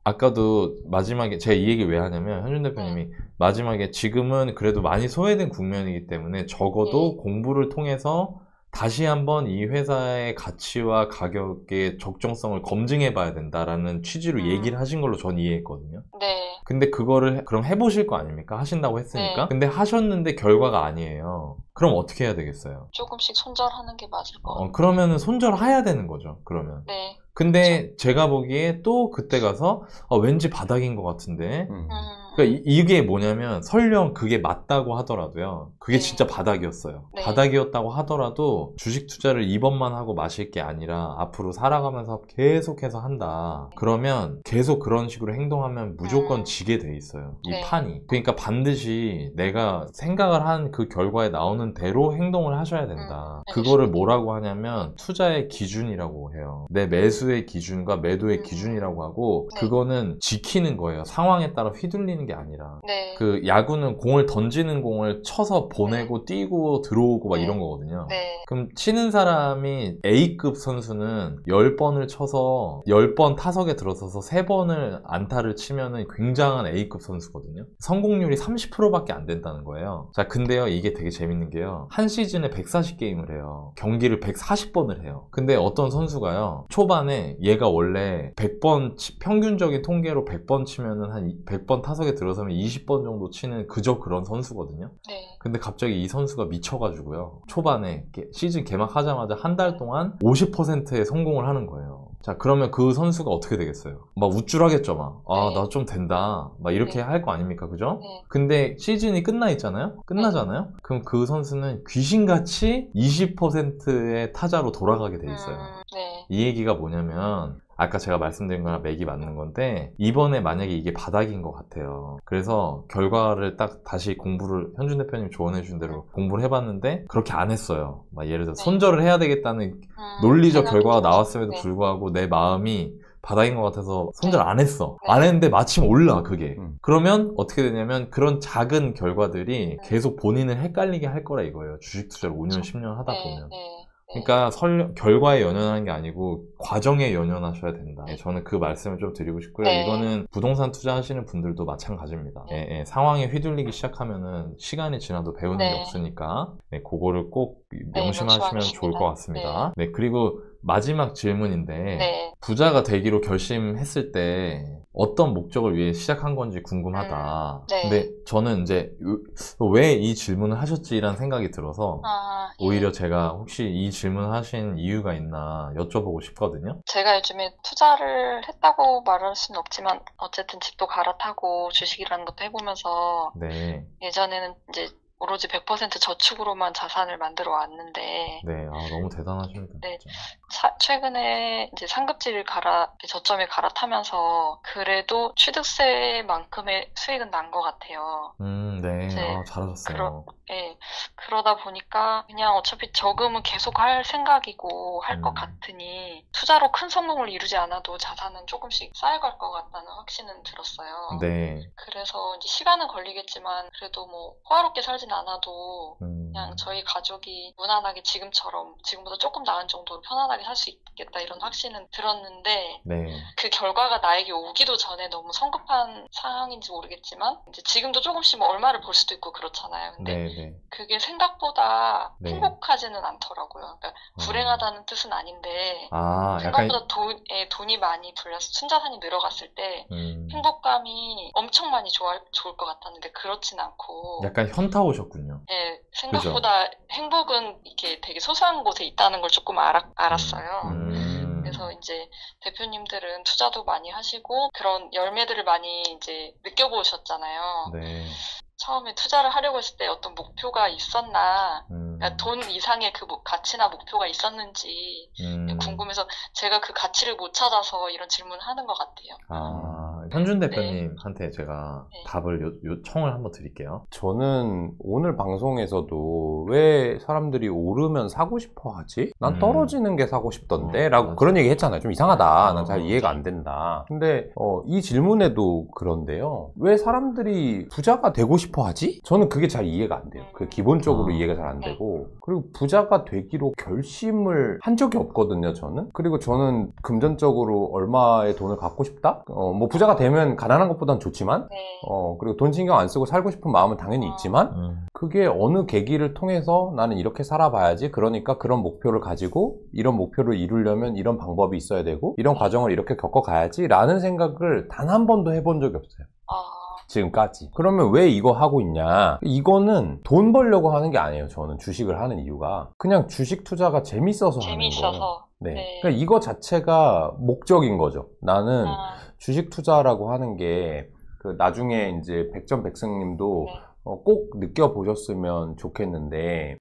아까도 마지막에 제가 이 얘기 왜 하냐면 현준 대표님이 마지막에 지금은 그래도 많이 소외된 국면이기 때문에 적어도 공부를 통해서 다시 한번 이 회사의 가치와 가격의 적정성을 검증해 봐야 된다라는 취지로 얘기를 하신 걸로 전 이해했거든요. 네. 근데 그거를 그럼 해보실 거 아닙니까? 하신다고 했으니까. 네. 근데 하셨는데 결과가 아니에요. 그럼 어떻게 해야 되겠어요? 조금씩 손절하는 게 맞을 것 같아요. 그러면은 손절해야 되는 거죠. 그러면. 네. 근데 제가 보기에 또 그때 가서 왠지 바닥인 것 같은데 음. 그러니까 이게 뭐냐면 설령 그게 맞다고 하더라도요. 그게 네. 진짜 바닥이었어요. 네. 바닥이었다고 하더라도 주식 투자를 이번만 하고 마실 게 아니라 앞으로 살아가면서 계속해서 한다. 그러면 계속 그런 식으로 행동하면 무조건 지게 돼 있어요. 이 네. 판이. 그러니까 반드시 내가 생각을 한 그 결과에 나오는 대로 행동을 하셔야 된다. 그거를 뭐라고 하냐면 투자의 기준이라고 해요. 내 매수의 기준과 매도의 기준이라고 하고 네. 그거는 지키는 거예요. 상황에 따라 휘둘리는 게 아니라. 네. 그 야구는 공을 던지는 공을 쳐서 보내고 뛰고 들어오고 막 이런 거거든요. 네. 그럼 치는 사람이 A급 선수는 10번을 쳐서 10번 타석에 들어서서 3번을 안타를 치면은 굉장한 A급 선수거든요. 성공률이 30%밖에 안 된다는 거예요. 자, 근데요, 이게 되게 재밌는 게요. 한 시즌에 140게임을 해요. 경기를 140번을 해요. 근데 어떤 선수가요, 초반에 얘가 원래 100번, 평균적인 통계로 100번 치면은 한 100번 타석에 들어서면 20번 정도 치는 그저 그런 선수거든요. 네. 근데 갑자기 이 선수가 미쳐가지고요. 초반에 시즌 개막하자마자 한 달 동안 50%의 성공을 하는 거예요. 자, 그러면 그 선수가 어떻게 되겠어요? 막 우쭐하겠죠, 막. 아, 네. 나 좀 된다. 막 이렇게 네. 할 거 아닙니까, 그죠? 네. 근데 시즌이 끝나 있잖아요? 끝나잖아요? 그럼 그 선수는 귀신같이 20%의 타자로 돌아가게 돼 있어요. 네. 이 얘기가 뭐냐면 아까 제가 말씀드린 거랑 맥이 맞는 건데 이번에 만약에 이게 바닥인 것 같아요. 그래서 결과를 딱 다시 공부를 현준 대표님 조언해 준 대로 공부를 해봤는데 그렇게 안 했어요. 막 예를 들어 손절을 해야 되겠다는 논리적 결과가 나왔음에도 불구하고 내 마음이 바닥인 것 같아서 손절 안 했어. 안 했는데 마침 올라 그게. 그러면 어떻게 되냐면 그런 작은 결과들이 계속 본인을 헷갈리게 할 거라 이거예요. 주식 투자를 5년 10년 하다 보면. 그러니까 결과에 연연하는 게 아니고 과정에 연연하셔야 된다. 저는 그 말씀을 좀 드리고 싶고요. 이거는 부동산 투자하시는 분들도 마찬가지입니다. 상황에 휘둘리기 시작하면은 시간이 지나도 배우는 게 없으니까 그거를 꼭 명심하시면 좋을 것 같습니다. 그리고 마지막 질문인데 부자가 되기로 결심했을 때 어떤 목적을 위해 시작한 건지 궁금하다. 근데 저는 이제 왜 이 질문을 하셨지라는 생각이 들어서 오히려 제가 혹시 이 질문을 하신 이유가 있나 여쭤보고 싶거든요. 제가 요즘에 투자를 했다고 말할 수는 없지만 어쨌든 집도 갈아타고 주식이라는 것도 해보면서 예전에는 이제 오로지 100% 저축으로만 자산을 만들어 왔는데 너무 대단하십니다. 최근에 이제 상급지를 저점에 갈아타면서 그래도 취득세만큼의 수익은 난 것 같아요. 잘하셨어요. 그러다 보니까 그냥 어차피 저금은 계속 할 생각이고 할 것 같으니 투자로 큰 성공을 이루지 않아도 자산은 조금씩 쌓여갈 것 같다는 확신은 들었어요. 그래서 이제 시간은 걸리겠지만 그래도 뭐 호화롭게 살진 않아도 그냥 저희 가족이 무난하게 지금보다 조금 나은 정도로 편안하게 살 수 있겠다 이런 확신은 들었는데 그 결과가 나에게 오기도 전에 너무 성급한 상황인지 모르겠지만 이제 지금도 조금씩 뭐 얼마를 벌 수도 있고 그렇잖아요. 근데 그게 생각보다 행복하지는 않더라고요. 그러니까 불행하다는 뜻은 아닌데 생각보다 돈이 많이 불려서 순자산이 늘어갔을 때 행복감이 엄청 많이 좋을 것 같았는데 그렇진 않고 약간 현타 오셨군요. 생각보다 행복은 이렇게 되게 소소한 곳에 있다는 걸 조금 알았어요. 그래서 이제 대표님들은 투자도 많이 하시고 그런 열매들을 많이 이제 느껴보셨잖아요. 처음에 투자를 하려고 했을 때 어떤 목표가 있었나, 그러니까 돈 이상의 그 가치나 목표가 있었는지 궁금해서 제가 그 가치를 못 찾아서 이런 질문을 하는 것 같아요. 현준 대표님한테 제가 네. 답을 요청을 한번 드릴게요. 저는 오늘 방송에서도 왜 사람들이 오르면 사고 싶어 하지? 난 떨어지는 게 사고 싶던데? 라고 맞아. 그런 얘기 했잖아요. 좀 이상하다. 난 잘 어. 이해가 안 된다. 근데 이 질문에도 그런데요. 왜 사람들이 부자가 되고 싶어 하지? 저는 그게 잘 이해가 안 돼요. 그 기본적으로 이해가 잘 안 되고. 그리고 부자가 되기로 결심을 한 적이 없거든요, 저는. 그리고 저는 금전적으로 얼마의 돈을 갖고 싶다? 뭐 부자가 되면 가난한 것보단 좋지만, 네. 그리고 돈 신경 안 쓰고 살고 싶은 마음은 당연히 있지만, 그게 어느 계기를 통해서 나는 이렇게 살아봐야지. 그러니까 그런 목표를 가지고 이런 목표를 이루려면 이런 방법이 있어야 되고 이런 과정을 이렇게 겪어가야지 라는 생각을 단 한 번도 해본 적이 없어요. 지금까지. 그러면 왜 이거 하고 있냐? 이거는 돈 벌려고 하는 게 아니에요. 저는 주식을 하는 이유가 그냥 주식 투자가 재밌어서 하는 거예요. 재미있어서. 네. 네. 그러니까 이거 자체가 목적인 거죠. 나는 주식 투자라고 하는 게 나중에 이제 백전백승님도 네. 꼭 느껴보셨으면 좋겠는데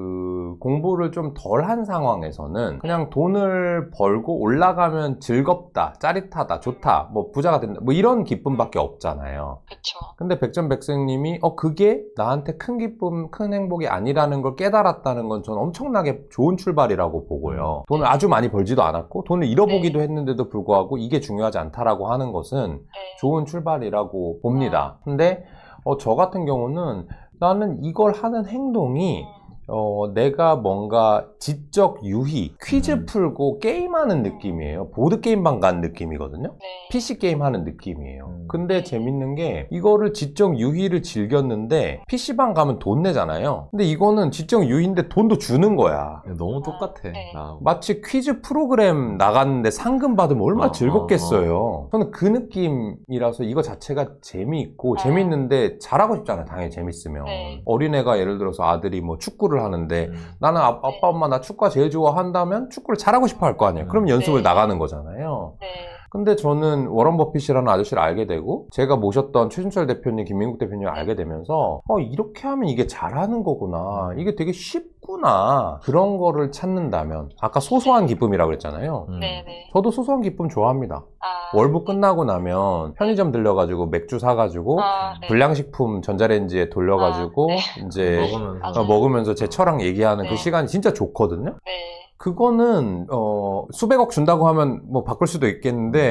공부를 좀 덜 한 상황에서는 그냥 돈을 벌고 올라가면 즐겁다, 짜릿하다, 좋다, 뭐 부자가 된다, 뭐 이런 기쁨밖에 없잖아요. 그쵸. 근데 백전백승님이 그게 나한테 큰 기쁨, 큰 행복이 아니라는 걸 깨달았다는 건 저는 엄청나게 좋은 출발이라고 보고요. 돈을 아주 많이 벌지도 않았고 돈을 잃어보기도 했는데도 불구하고 이게 중요하지 않다라고 하는 것은 네. 좋은 출발이라고 봅니다. 근데 저 같은 경우는 나는 이걸 하는 행동이 내가 뭔가 지적 유희, 퀴즈 풀고 게임하는 느낌이에요. 보드게임방 간 느낌이거든요. 네. PC게임 하는 느낌이에요. 근데 재밌는 게 이거를 지적 유희를 즐겼는데 PC방 가면 돈 내잖아요. 근데 이거는 지적 유희인데 돈도 주는 거야. 너무 똑같아. 네. 나하고. 마치 퀴즈 프로그램 나갔는데 상금 받으면 얼마나 즐겁겠어요. 저는 그 느낌이라서 이거 자체가 재미있고 재밌는데 잘하고 싶잖아요. 당연히 재밌으면. 네. 어린애가 예를 들어서 아들이 뭐 축구를 하는데 나는 아빠 엄마 나 축구가 제일 좋아한다면 축구를 잘하고 싶어 할 거 아니에요. 그럼 연습을 네. 나가는 거잖아요. 네. 근데 저는 워런 버핏이라는 아저씨를 알게 되고 제가 모셨던 최준철 대표님, 김민국 대표님을 알게 되면서 이렇게 하면 이게 잘하는 거구나. 이게 되게 쉽구나. 그런 거를 찾는다면 아까 소소한 기쁨이라고 그랬잖아요. 네네. 저도 소소한 기쁨 좋아합니다. 월부 끝나고 나면 편의점 들려가지고 맥주 사가지고 네. 불량식품 전자레인지에 돌려가지고 이제 먹으면서 제 처랑 얘기하는 그 시간이 진짜 좋거든요. 네. 그거는 수백억 준다고 하면 뭐 바꿀 수도 있겠는데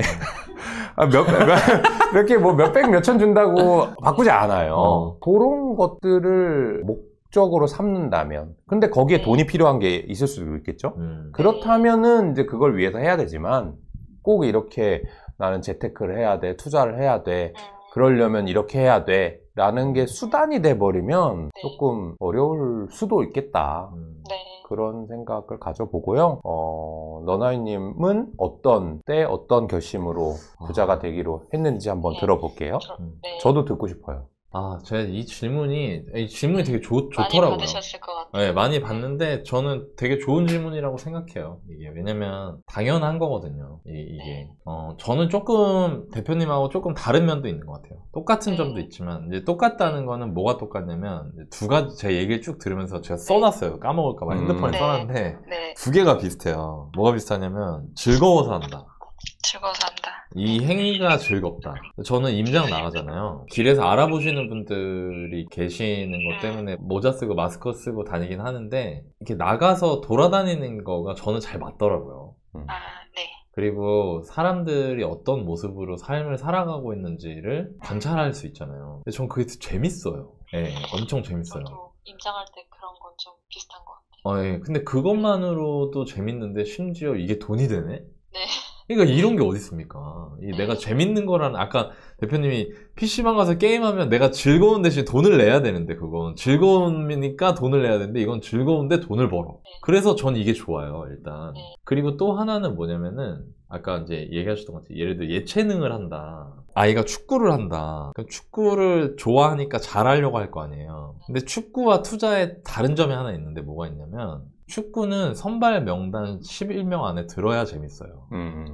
몇백 몇천 준다고 바꾸지 않아요. 그런 것들을 목적으로 삼는다면 근데 거기에 돈이 필요한 게 있을 수도 있겠죠. 그렇다면은 이제 그걸 위해서 해야 되지만 꼭 이렇게 나는 재테크를 해야 돼, 투자를 해야 돼, 그러려면 이렇게 해야 돼 라는 게 수단이 돼버리면 조금 어려울 수도 있겠다. 네. 그런 생각을 가져보고요. 너나이님은 어떤 때 어떤 결심으로 부자가 되기로 했는지 한번 들어볼게요. 네. 저도 듣고 싶어요. 제가 이 질문이 되게 많이 좋더라고요. 받으셨을 것 같아요. 네, 많이 봤는데 저는 되게 좋은 질문이라고 생각해요. 이게 왜냐면 당연한 거거든요. 이게 저는 조금 대표님하고 조금 다른 면도 있는 것 같아요. 똑같은 점도 있지만 이제 똑같다는 거는 뭐가 똑같냐면 이제 두 가지 제가 얘기를 쭉 들으면서 제가 써놨어요. 까먹을까봐 핸드폰에 써놨는데 네. 두 개가 비슷해요. 뭐가 비슷하냐면 즐거워서 한다. 즐거워서 한다. 이 행위가 즐겁다. 저는 임장 나가잖아요. 길에서 알아보시는 분들이 계시는 것 때문에 모자 쓰고 마스크 쓰고 다니긴 하는데 이렇게 나가서 돌아다니는 거가 저는 잘 맞더라고요. 네. 그리고 사람들이 어떤 모습으로 삶을 살아가고 있는지를 관찰할 수 있잖아요. 근데 전 그게 재밌어요. 네, 엄청 재밌어요. 저도 임장할 때 그런 건 좀 비슷한 것 같아요. 네, 근데 그것만으로도 재밌는데 심지어 이게 돈이 되네? 네. 그러니까 이런 게 어디 있습니까? 내가 재밌는 거라는 아까 대표님이 PC방 가서 게임하면 내가 즐거운 대신 돈을 내야 되는데 그건 즐거움이니까 돈을 내야 되는데 이건 즐거운데 돈을 벌어. 그래서 전 이게 좋아요 일단. 그리고 또 하나는 뭐냐면은 아까 이제 얘기하셨던 것 같아요. 예를 들어 예체능을 한다. 아이가 축구를 한다. 그럼 축구를 좋아하니까 잘하려고 할 거 아니에요. 근데 축구와 투자의 다른 점이 하나 있는데 뭐가 있냐면 축구는 선발 명단 11명 안에 들어야 재밌어요.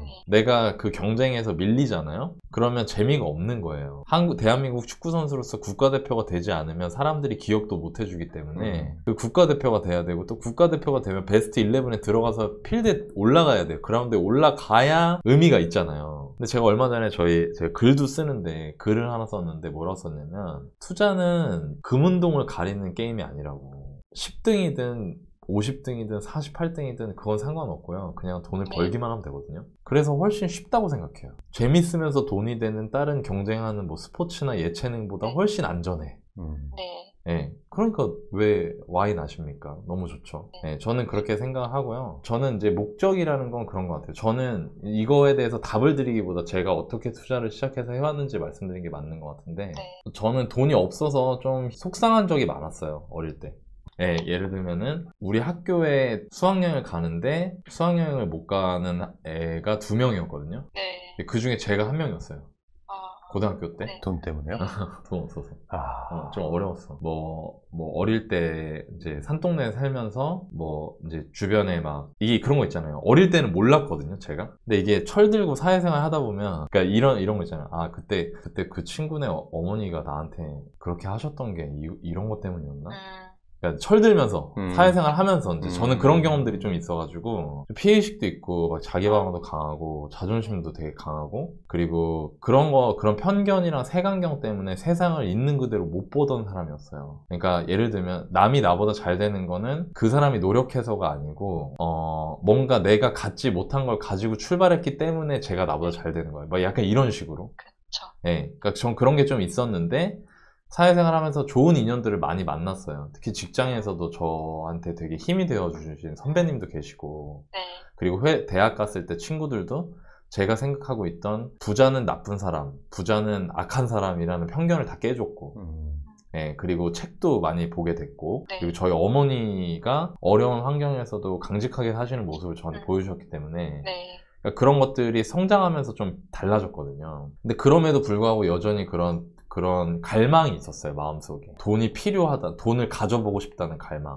내가 그 경쟁에서 밀리잖아요? 그러면 재미가 없는 거예요. 대한민국 축구 선수로서 국가대표가 되지 않으면 사람들이 기억도 못 해주기 때문에 그 국가대표가 돼야 되고, 또 국가대표가 되면 베스트 11에 들어가서 필드에 올라가야 돼요. 그라운드에 올라가야 의미가 있잖아요. 근데 제가 얼마 전에 제가 글도 쓰는데 글을 하나 썼는데 뭐라고 썼냐면, 투자는 금운동을 가리는 게임이 아니라고. 10등이든 50등이든 48등이든 그건 상관없고요. 그냥 돈을 벌기만 하면 되거든요. 그래서 훨씬 쉽다고 생각해요. 재밌으면서 돈이 되는 다른 경쟁하는 뭐 스포츠나 예체능보다 훨씬 안전해. 네. 네. 그러니까 왜 와인 아십니까? 너무 좋죠. 네, 저는 그렇게 생각하고요. 저는 이제 목적이라는 건 그런 것 같아요. 저는 이거에 대해서 답을 드리기보다 제가 어떻게 투자를 시작해서 해왔는지 말씀드리는 게 맞는 것 같은데, 저는 돈이 없어서 좀 속상한 적이 많았어요. 어릴 때. 네, 예를 들면은 우리 학교에 수학여행을 가는데 수학여행을 못 가는 애가 2명이었거든요. 네. 그 중에 제가 1명이었어요. 고등학교 때. 네. 돈 때문에요? 돈 없어서. 좀 어려웠어. 뭐 어릴 때 이제 산동네에 살면서 뭐 이제 주변에 막 이게 그런 거 있잖아요. 어릴 때는 몰랐거든요, 제가. 근데 이게 철들고 사회생활 하다 보면, 그러니까 이런 거 있잖아요. 아, 그때 그 친구네 어머니가 나한테 그렇게 하셨던 게 이런 것 때문이었나? 그러니까 철들면서 사회생활 하면서 이제 저는 그런 경험들이 좀 있어가지고 피해의식도 있고 막 자기방어도 강하고 자존심도 되게 강하고, 그리고 그런 편견이랑 색안경 때문에 세상을 있는 그대로 못 보던 사람이었어요. 그러니까 예를 들면 남이 나보다 잘 되는 거는 그 사람이 노력해서가 아니고 뭔가 내가 갖지 못한 걸 가지고 출발했기 때문에 제가 나보다 잘 되는 거예요. 막 약간 이런 식으로. 그렇죠. 네, 그러니까 전 그런 게 좀 있었는데, 사회생활 하면서 좋은 인연들을 많이 만났어요. 특히 직장에서도 저한테 되게 힘이 되어주신 선배님도 계시고, 그리고 대학 갔을 때 친구들도 제가 생각하고 있던 부자는 나쁜 사람, 부자는 악한 사람이라는 편견을 다 깨줬고, 네, 그리고 책도 많이 보게 됐고, 그리고 저희 어머니가 어려운 환경에서도 강직하게 사시는 모습을 저한테 보여주셨기 때문에 그러니까 그런 것들이 성장하면서 좀 달라졌거든요. 근데 그럼에도 불구하고 여전히 그런 갈망이 있었어요, 마음속에. 돈이 필요하다, 돈을 가져보고 싶다는 갈망.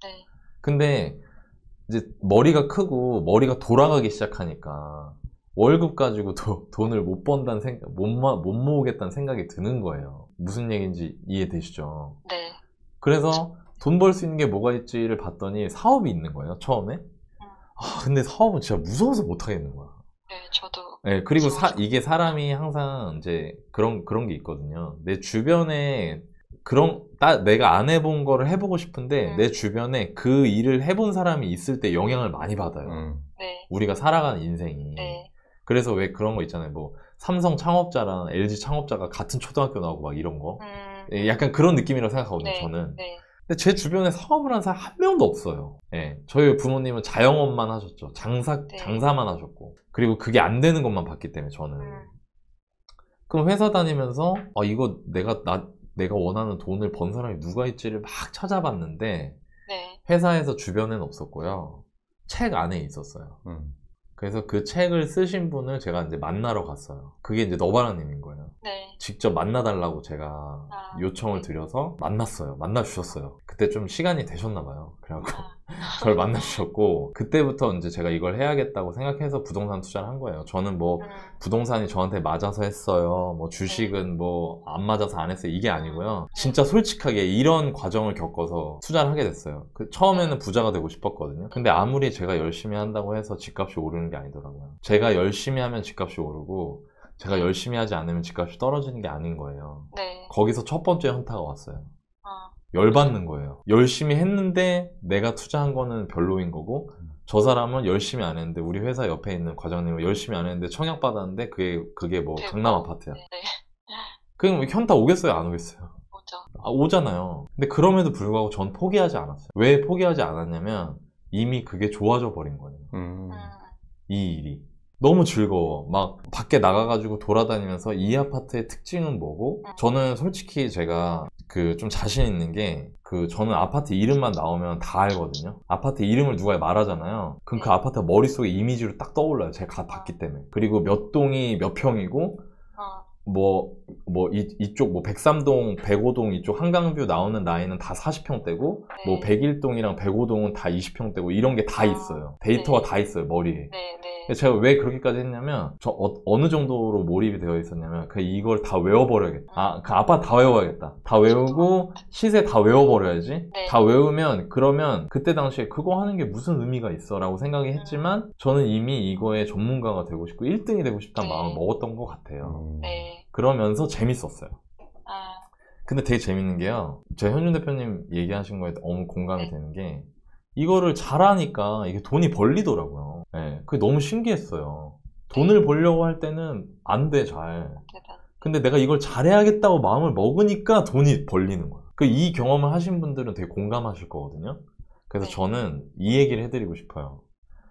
근데 이제 머리가 크고 머리가 돌아가기 시작하니까 월급 가지고도 돈을 못 번다는 생각, 못 모으겠다는 생각이 드는 거예요. 무슨 얘기인지 이해되시죠? 네. 그래서 돈 벌 수 있는 게 뭐가 있지를 봤더니 사업이 있는 거예요, 처음에. 근데 사업은 진짜 무서워서 못 하겠는 거야. 네, 저도. 네, 그리고 이게 사람이 항상 이제 그런 게 있거든요. 내 주변에 내가 안 해본 거를 해보고 싶은데 내 주변에 그 일을 해본 사람이 있을 때 영향을 많이 받아요. 우리가 살아가는 인생이. 그래서 왜 그런 거 있잖아요. 뭐 삼성 창업자랑 LG 창업자가 같은 초등학교 나오고 막 이런 거. 약간 그런 느낌이라고 생각하거든요, 저는. 근데 제 주변에 사업을 한 사람 한 명도 없어요. 네, 저희 부모님은 자영업만 하셨죠. 장사만 하셨고. 그리고 그게 안 되는 것만 봤기 때문에 저는. 그럼 회사 다니면서 이거 내가 원하는 돈을 번 사람이 누가 있지를 막 찾아봤는데 회사에서 주변에는 없었고요. 책 안에 있었어요. 그래서 그 책을 쓰신 분을 제가 이제 만나러 갔어요. 그게 이제 너바라님인 거예요. 직접 만나달라고 제가 요청을 드려서 만나주셨어요. 그때 좀 시간이 되셨나 봐요. 그래갖고 저를 만나주셨고, 그때부터 이제 제가 이걸 해야겠다고 생각해서 부동산 투자를 한 거예요. 저는 뭐 부동산이 저한테 맞아서 했어요, 뭐 주식은 뭐 안 맞아서 안 했어요, 이게 아니고요. 진짜 솔직하게 이런 과정을 겪어서 투자를 하게 됐어요. 처음에는 부자가 되고 싶었거든요. 근데 아무리 제가 열심히 한다고 해서 집값이 오르는 게 아니더라고요. 제가 열심히 하면 집값이 오르고 제가 열심히 하지 않으면 집값이 떨어지는 게 아닌 거예요. 거기서 첫 번째 현타가 왔어요. 열받는 거예요. 열심히 했는데 내가 투자한 거는 별로인 거고, 저 사람은 열심히 안 했는데, 우리 회사 옆에 있는 과장님은 열심히 안 했는데 청약받았는데 그게 뭐 강남 아파트야. 그럼 현타 오겠어요, 안 오겠어요? 오잖아요. 근데 그럼에도 불구하고 전 포기하지 않았어요. 왜 포기하지 않았냐면 이미 그게 좋아져 버린 거예요. 이 일이 너무 즐거워. 막 밖에 나가가지고 돌아다니면서 이 아파트의 특징은 뭐고, 저는 솔직히 제가 좀 자신 있는 게, 저는 아파트 이름만 나오면 다 알거든요. 아파트 이름을 누가 말하잖아요. 그럼 그 아파트가 머릿속에 이미지로 딱 떠올라요. 제가 봤기 때문에. 그리고 몇 동이 몇 평이고 이쪽 103동, 105동 이쪽 한강뷰 나오는 라인은 다 40평대고, 네. 101동이랑 105동은 다 20평대고, 이런 게 다 있어요. 데이터가 네. 다 있어요, 머리에. 네. 제가 왜 그렇게까지 했냐면, 어느 정도로 몰입이 되어 있었냐면, 이걸 다 외워버려야겠다. 그 아파트 다 외워야겠다. 다 외우고, 시세 다 외워버려야지. 네. 다 외우면, 그러면, 그때 당시에 그거 하는 게 무슨 의미가 있어? 라고 생각이 했지만, 저는 이미 이거에 전문가가 되고 싶고, 1등이 되고 싶다는 네. 마음을 먹었던 것 같아요. 네. 그러면서 재밌었어요. 아, 근데 되게 재밌는 게요. 제가 현준 대표님 얘기하신 거에 너무 공감이 네. 되는 게, 이거를 잘하니까 이게 돈이 벌리더라고요. 네, 그게 너무 신기했어요. 돈을 벌려고 할 때는 안 돼, 잘. 대단. 근데 내가 이걸 잘해야겠다고 마음을 먹으니까 돈이 벌리는 거야. 이 경험을 하신 분들은 되게 공감하실 거거든요. 그래서 네. 저는 이 얘기를 해드리고 싶어요.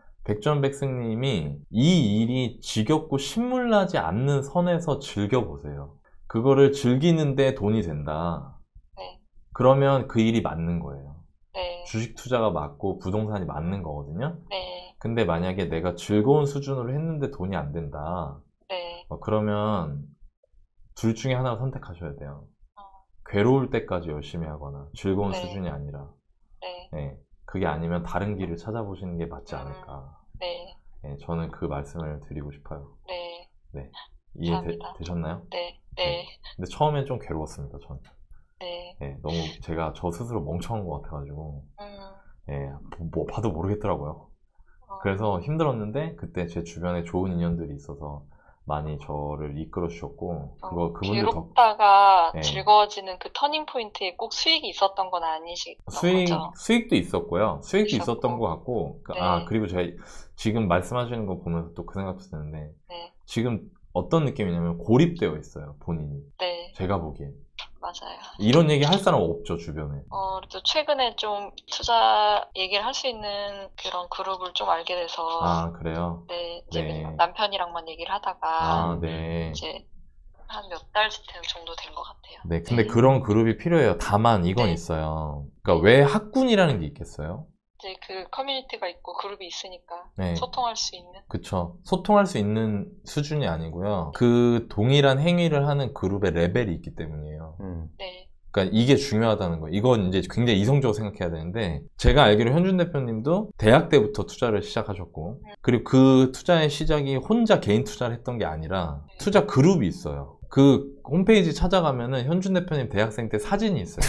백전백승님이 이 일이 지겹고 신물나지 않는 선에서 즐겨보세요. 그거를 즐기는데 돈이 된다. 네. 그러면 그 일이 맞는 거예요. 네. 주식 투자가 맞고 부동산이 맞는 거거든요. 네. 근데 만약에 내가 즐거운 수준으로 했는데 돈이 안 된다. 네. 그러면 둘 중에 하나를 선택하셔야 돼요. 괴로울 때까지 열심히 하거나 즐거운 네. 수준이 아니라. 네. 네, 그게 아니면 다른 길을 찾아보시는 게 맞지 않을까. 네. 네, 저는 그 말씀을 드리고 싶어요. 네. 네, 감사합니다. 이해되셨나요? 네. 네. 근데 처음엔 좀 괴로웠습니다, 저는. 네. 네, 너무 제가 저 스스로 멍청한 것 같아가지고, 음. 네, 뭐 봐도 모르겠더라고요. 그래서 힘들었는데 그때 제 주변에 좋은 인연들이 있어서 많이 저를 이끌어 주셨고, 그분들 괴롭다가 네. 즐거워지는 그 터닝 포인트에 꼭 수익이 있었던 건 아니시던 거죠? 수익도 있었고요. 수익도 있었고. 있었던 것 같고, 네. 그리고 제가 지금 말씀하시는 거 보면서 또 그 생각도 드는데, 네. 지금 어떤 느낌이냐면 고립되어 있어요, 본인이. 네. 제가 보기엔. 맞아요. 이런 얘기 할 사람 없죠, 주변에. 그래도 최근에 좀 투자 얘기를 할 수 있는 그런 그룹을 좀 알게 돼서. 아, 그래요? 네. 이제 네. 남편이랑만 얘기를 하다가. 네. 이제 한 몇 달 정도 된 것 같아요. 네, 근데 그런 그룹이 필요해요. 다만 이건 네. 있어요. 그러니까 왜 학군이라는 게 있겠어요? 이제 그 커뮤니티가 있고 그룹이 있으니까 네. 소통할 수 있는. 그쵸. 소통할 수 있는 수준이 아니고요. 그 동일한 행위를 하는 그룹의 레벨이 있기 때문이에요. 네. 그러니까 이게 중요하다는 거예요. 이건 이제 굉장히 이성적으로 생각해야 되는데, 제가 알기로 현준 대표님도 대학 때부터 투자를 시작하셨고, 그리고 그 투자의 시작이 혼자 개인 투자를 했던 게 아니라 투자 그룹이 있어요. 그 홈페이지 찾아가면은 현준 대표님 대학생 때 사진이 있어요.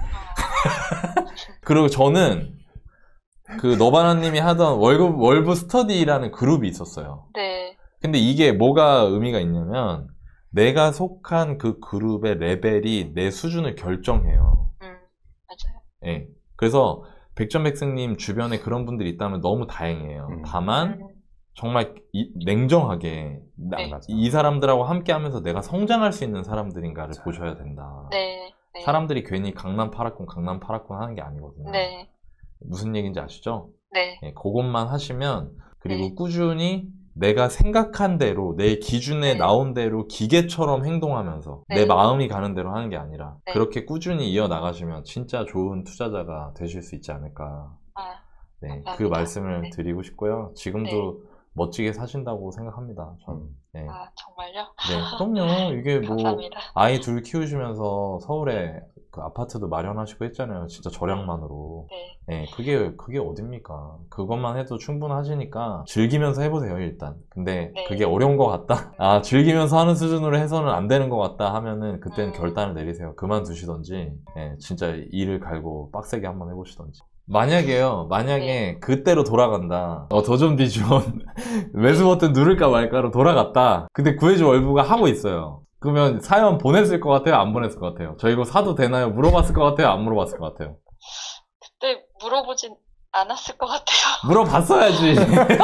그리고 저는 그 너바나님이 하던 월브 스터디라는 그룹이 있었어요. 네. 근데 이게 뭐가 의미가 있냐면, 내가 속한 그 그룹의 레벨이 내 수준을 결정해요. 맞아요. 예. 그래서 백전백승님 주변에 그런 분들이 있다면 너무 다행이에요. 다만 정말 냉정하게 네. 이 사람들하고 함께 하면서 내가 성장할 수 있는 사람들인가를 보셔야 된다. 네. 네. 사람들이 괜히 강남 파라콘 하는 게 아니거든요. 네. 무슨 얘기인지 아시죠? 네. 예, 그것만 하시면, 그리고 네. 꾸준히 내가 생각한 대로, 내 기준에 네. 나온 대로 기계처럼 행동하면서 네. 내 마음이 가는 대로 하는 게 아니라, 네. 그렇게 꾸준히 이어나가시면 진짜 좋은 투자자가 되실 수 있지 않을까. 네, 감사합니다. 그 말씀을 네. 드리고 싶고요. 지금도 멋지게 사신다고 생각합니다, 저는. 네. 정말요? 네, 그럼요. 이게 뭐 감사합니다. 아이 둘 키우시면서 서울에 그 아파트도 마련하시고 했잖아요. 진짜 절약만으로. 네. 네, 그게 어딥니까? 그것만 해도 충분하시니까 즐기면서 해보세요, 일단. 근데 네. 그게 어려운 것 같다? 즐기면서 하는 수준으로 해서는 안 되는 것 같다 하면은 그때는 결단을 내리세요. 그만두시던지, 네, 진짜 일을 갈고 빡세게 한번 해보시던지. 만약에 네. 그때로 돌아간다. 더 좀 뒤지원 매수 버튼 누를까 말까로 돌아갔다. 근데 구해줘 월부가 하고 있어요. 그러면 사연 보냈을 것 같아요? 안 보냈을 것 같아요? 저 이거 사도 되나요? 물어봤을 것 같아요? 안 물어봤을 것 같아요? 그때 물어보진 않았을 것 같아요. 물어봤어야지.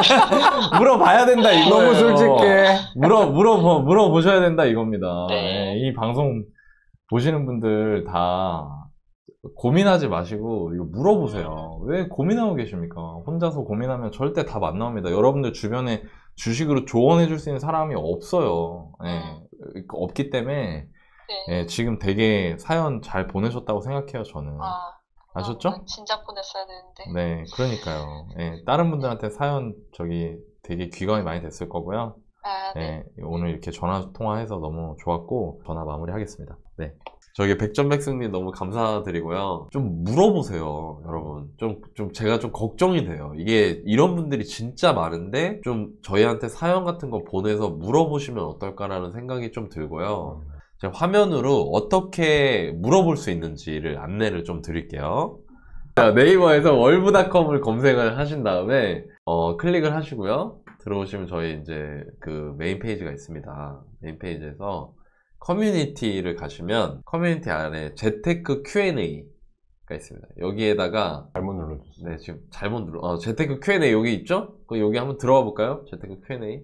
물어봐야 된다 이거예요. 너무 솔직해. 물어보셔야 된다 이겁니다. 네. 네, 이 방송 보시는 분들 다 고민하지 마시고 이거 물어보세요. 왜 고민하고 계십니까? 혼자서 고민하면 절대 답 안 나옵니다. 여러분들 주변에 주식으로 조언해 줄 수 있는 사람이 없어요. 네, 없기 때문에 네. 네, 지금 되게 사연 잘 보내셨다고 생각해요, 저는. 아셨죠? 진작 보냈어야 되는데. 네, 그러니까요. 네, 다른 분들한테 사연 되게 귀감이 많이 됐을 거고요. 아, 네. 네, 오늘 이렇게 전화 통화해서 너무 좋았고 전화 마무리하겠습니다. 네. 저기 백전백승님 너무 감사드리고요. 좀 물어보세요, 여러분. 좀 제가 좀 걱정이 돼요. 이게 이런 분들이 진짜 많은데 좀 저희한테 사연 같은 거 보내서 물어보시면 어떨까라는 생각이 좀 들고요. 제가 화면으로 어떻게 물어볼 수 있는지를 안내를 좀 드릴게요. 자, 네이버에서 월브닷컴을 검색을 하신 다음에 클릭을 하시고요. 들어오시면 저희 이제 그 메인 페이지가 있습니다. 메인 페이지에서 커뮤니티를 가시면 커뮤니티 안에 재테크 Q&A가 있습니다. 여기에다가 잘못 눌러주세요. 네, 지금 잘못 눌러 재테크 Q&A 여기 있죠? 여기 한번 들어가 볼까요? 재테크 Q&A.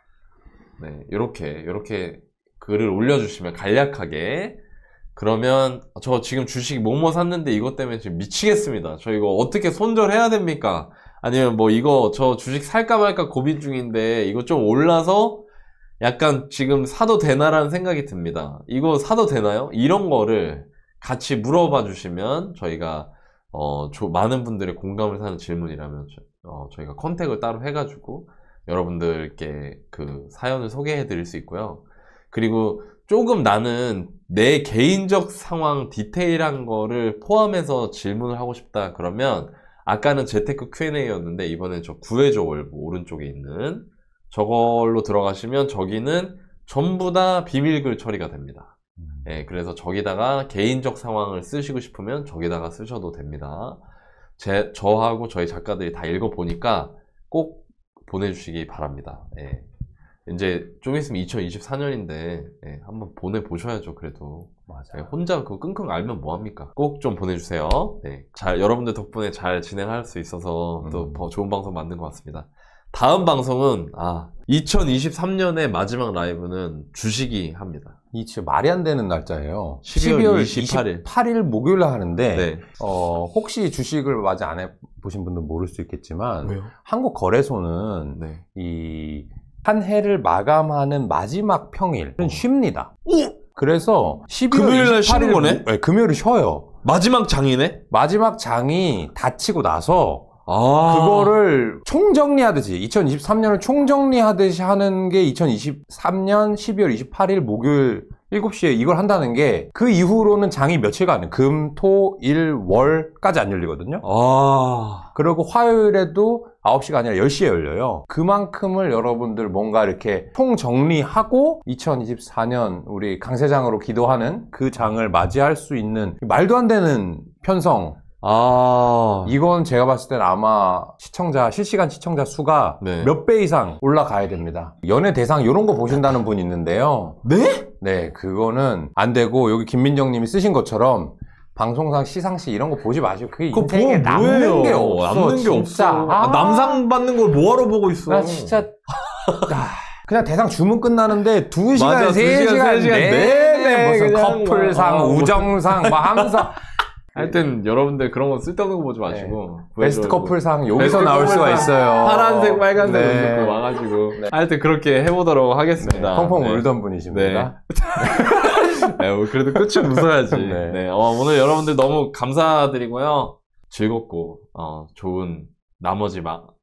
네, 요렇게 글을 올려주시면 간략하게, 그러면 저 지금 주식 뭐뭐 샀는데 이것 때문에 지금 미치겠습니다. 저 이거 어떻게 손절해야 됩니까? 아니면 뭐 이거 저 주식 살까 말까 고민 중인데 이거 좀 올라서 약간 지금 사도 되나라는 생각이 듭니다. 이거 사도 되나요? 이런 거를 같이 물어봐 주시면 저희가 많은 분들의 공감을 사는 질문이라면 저희가 컨택을 따로 해가지고 여러분들께 그 사연을 소개해 드릴 수 있고요. 그리고 조금 나는 내 개인적 상황 디테일한 거를 포함해서 질문을 하고 싶다 그러면, 아까는 재테크 Q&A였는데 이번엔 저 구해줘 월브 오른쪽에 있는 저걸로 들어가시면 저기는 전부 다 비밀글 처리가 됩니다. 예, 그래서 저기다가 개인적 상황을 쓰시고 싶으면 저기다가 쓰셔도 됩니다. 저하고 저희 작가들이 다 읽어보니까 꼭 보내주시기 바랍니다. 예. 이제 좀 있으면 2024년인데 예, 한번 보내보셔야죠. 그래도 맞아요. 예, 혼자 그거 끙끙 앓면 뭐합니까? 꼭 좀 보내주세요. 네, 여러분들 덕분에 잘 진행할 수 있어서 또 더 좋은 방송 만든 것 같습니다. 다음 방송은 2023년의 마지막 라이브는 주식이 합니다. 이 진짜 말이 안 되는 날짜예요. 12월 28일. 28일 목요일 날 하는데 네. 혹시 주식을 아직 안 해보신 분들은 모를 수 있겠지만 왜요? 한국거래소는 네. 이 한 해를 마감하는 마지막 평일은 쉬입니다. 그래서 12월 금요일 날 28일 쉬는 거네? 네, 금요일을 쉬어요. 마지막 장이네? 마지막 장이 닫히고 나서 아. 그거를 총정리하듯이 2023년을 총정리하듯이 하는 게 2023년 12월 28일 목요일 7시에 이걸 한다는 게, 그 이후로는 장이 며칠간 금, 토, 일, 월까지 안 열리거든요. 그리고 화요일에도 9시가 아니라 10시에 열려요. 그만큼을 여러분들 뭔가 이렇게 총정리하고 2024년 우리 강세장으로 기도하는 그 장을 맞이할 수 있는 말도 안 되는 편성. 이건 제가 봤을 때는 아마 실시간 시청자 수가 네. 몇 배 이상 올라가야 됩니다. 연예 대상 이런 거 보신다는 분이 있는데요. 네? 네, 그거는 안 되고, 여기 김민정 님이 쓰신 것처럼 방송상 시상식 이런 거 보지 마시고, 그게 인생에 남는 게 없어. 남는 게 진짜. 없어. 남상 받는 걸 뭐하러 보고 있어. 나 진짜 그냥 대상 주문 끝나는데 2시간, 맞아, 3시간 내내 무슨 그냥 커플상, 우정상 막 하면서 하여튼 여러분들 그런 거 쓸데없는 거 보지 마시고 베스트 커플상 여기서 베스트 나올 수가 커플상 있어요. 파란색, 빨간색 네. 옷 와가지고 하여튼 그렇게 해보도록 하겠습니다. 펑펑 네. 울던 분이십니다. 네, 그래도 끝은 웃어야지. 네. 네, 오늘 여러분들 너무 감사드리고요. 즐겁고 좋은 나머지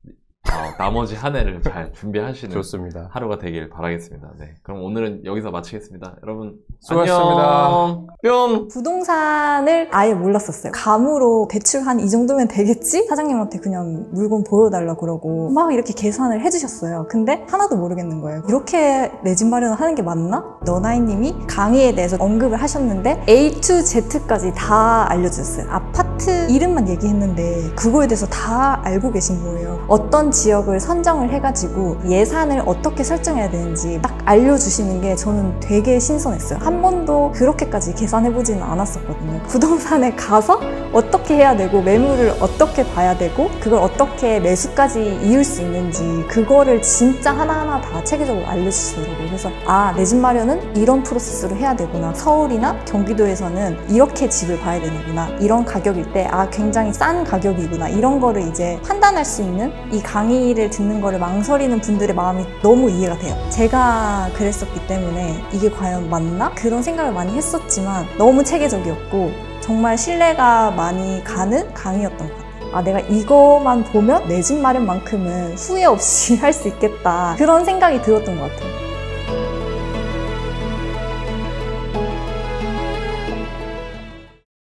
한 해를 잘 준비하시는 좋습니다. 하루가 되길 바라겠습니다. 네, 그럼 오늘은 여기서 마치겠습니다. 여러분 수고하셨습니다. 안녕. 뿅. 부동산을 아예 몰랐었어요. 감으로 대출 한 이 정도면 되겠지? 사장님한테 그냥 물건 보여달라 그러고 막 이렇게 계산을 해주셨어요. 근데 하나도 모르겠는 거예요. 이렇게 내 집 마련을 하는 게 맞나? 너나이님이 강의에 대해서 언급을 하셨는데 A to Z까지 다 알려주셨어요. 아파트 이름만 얘기했는데 그거에 대해서 다 알고 계신 거예요. 어떤 지역을 선정을 해가지고 예산을 어떻게 설정해야 되는지 딱 알려주시는 게 저는 되게 신선했어요. 한 번도 그렇게까지 계산해보지는 않았었거든요. 부동산에 가서 어떻게 해야 되고 매물을 어떻게 봐야 되고 그걸 어떻게 매수까지 이을 수 있는지 그거를 진짜 하나하나 다 체계적으로 알려주시더라고요. 그래서 내 집 마련은 이런 프로세스로 해야 되구나. 서울이나 경기도에서는 이렇게 집을 봐야 되는구나. 이런 가격일 때 굉장히 싼 가격이구나. 이런 거를 이제 판단할 수 있는 이 강의를 듣는 거를 망설이는 분들의 마음이 너무 이해가 돼요. 제가 그랬었기 때문에 이게 과연 맞나? 그런 생각을 많이 했었지만 너무 체계적이었고 정말 신뢰가 많이 가는 강의였던 것 같아요. 아, 내가 이거만 보면 내 집 마련만큼은 후회 없이 할 수 있겠다. 그런 생각이 들었던 것 같아요.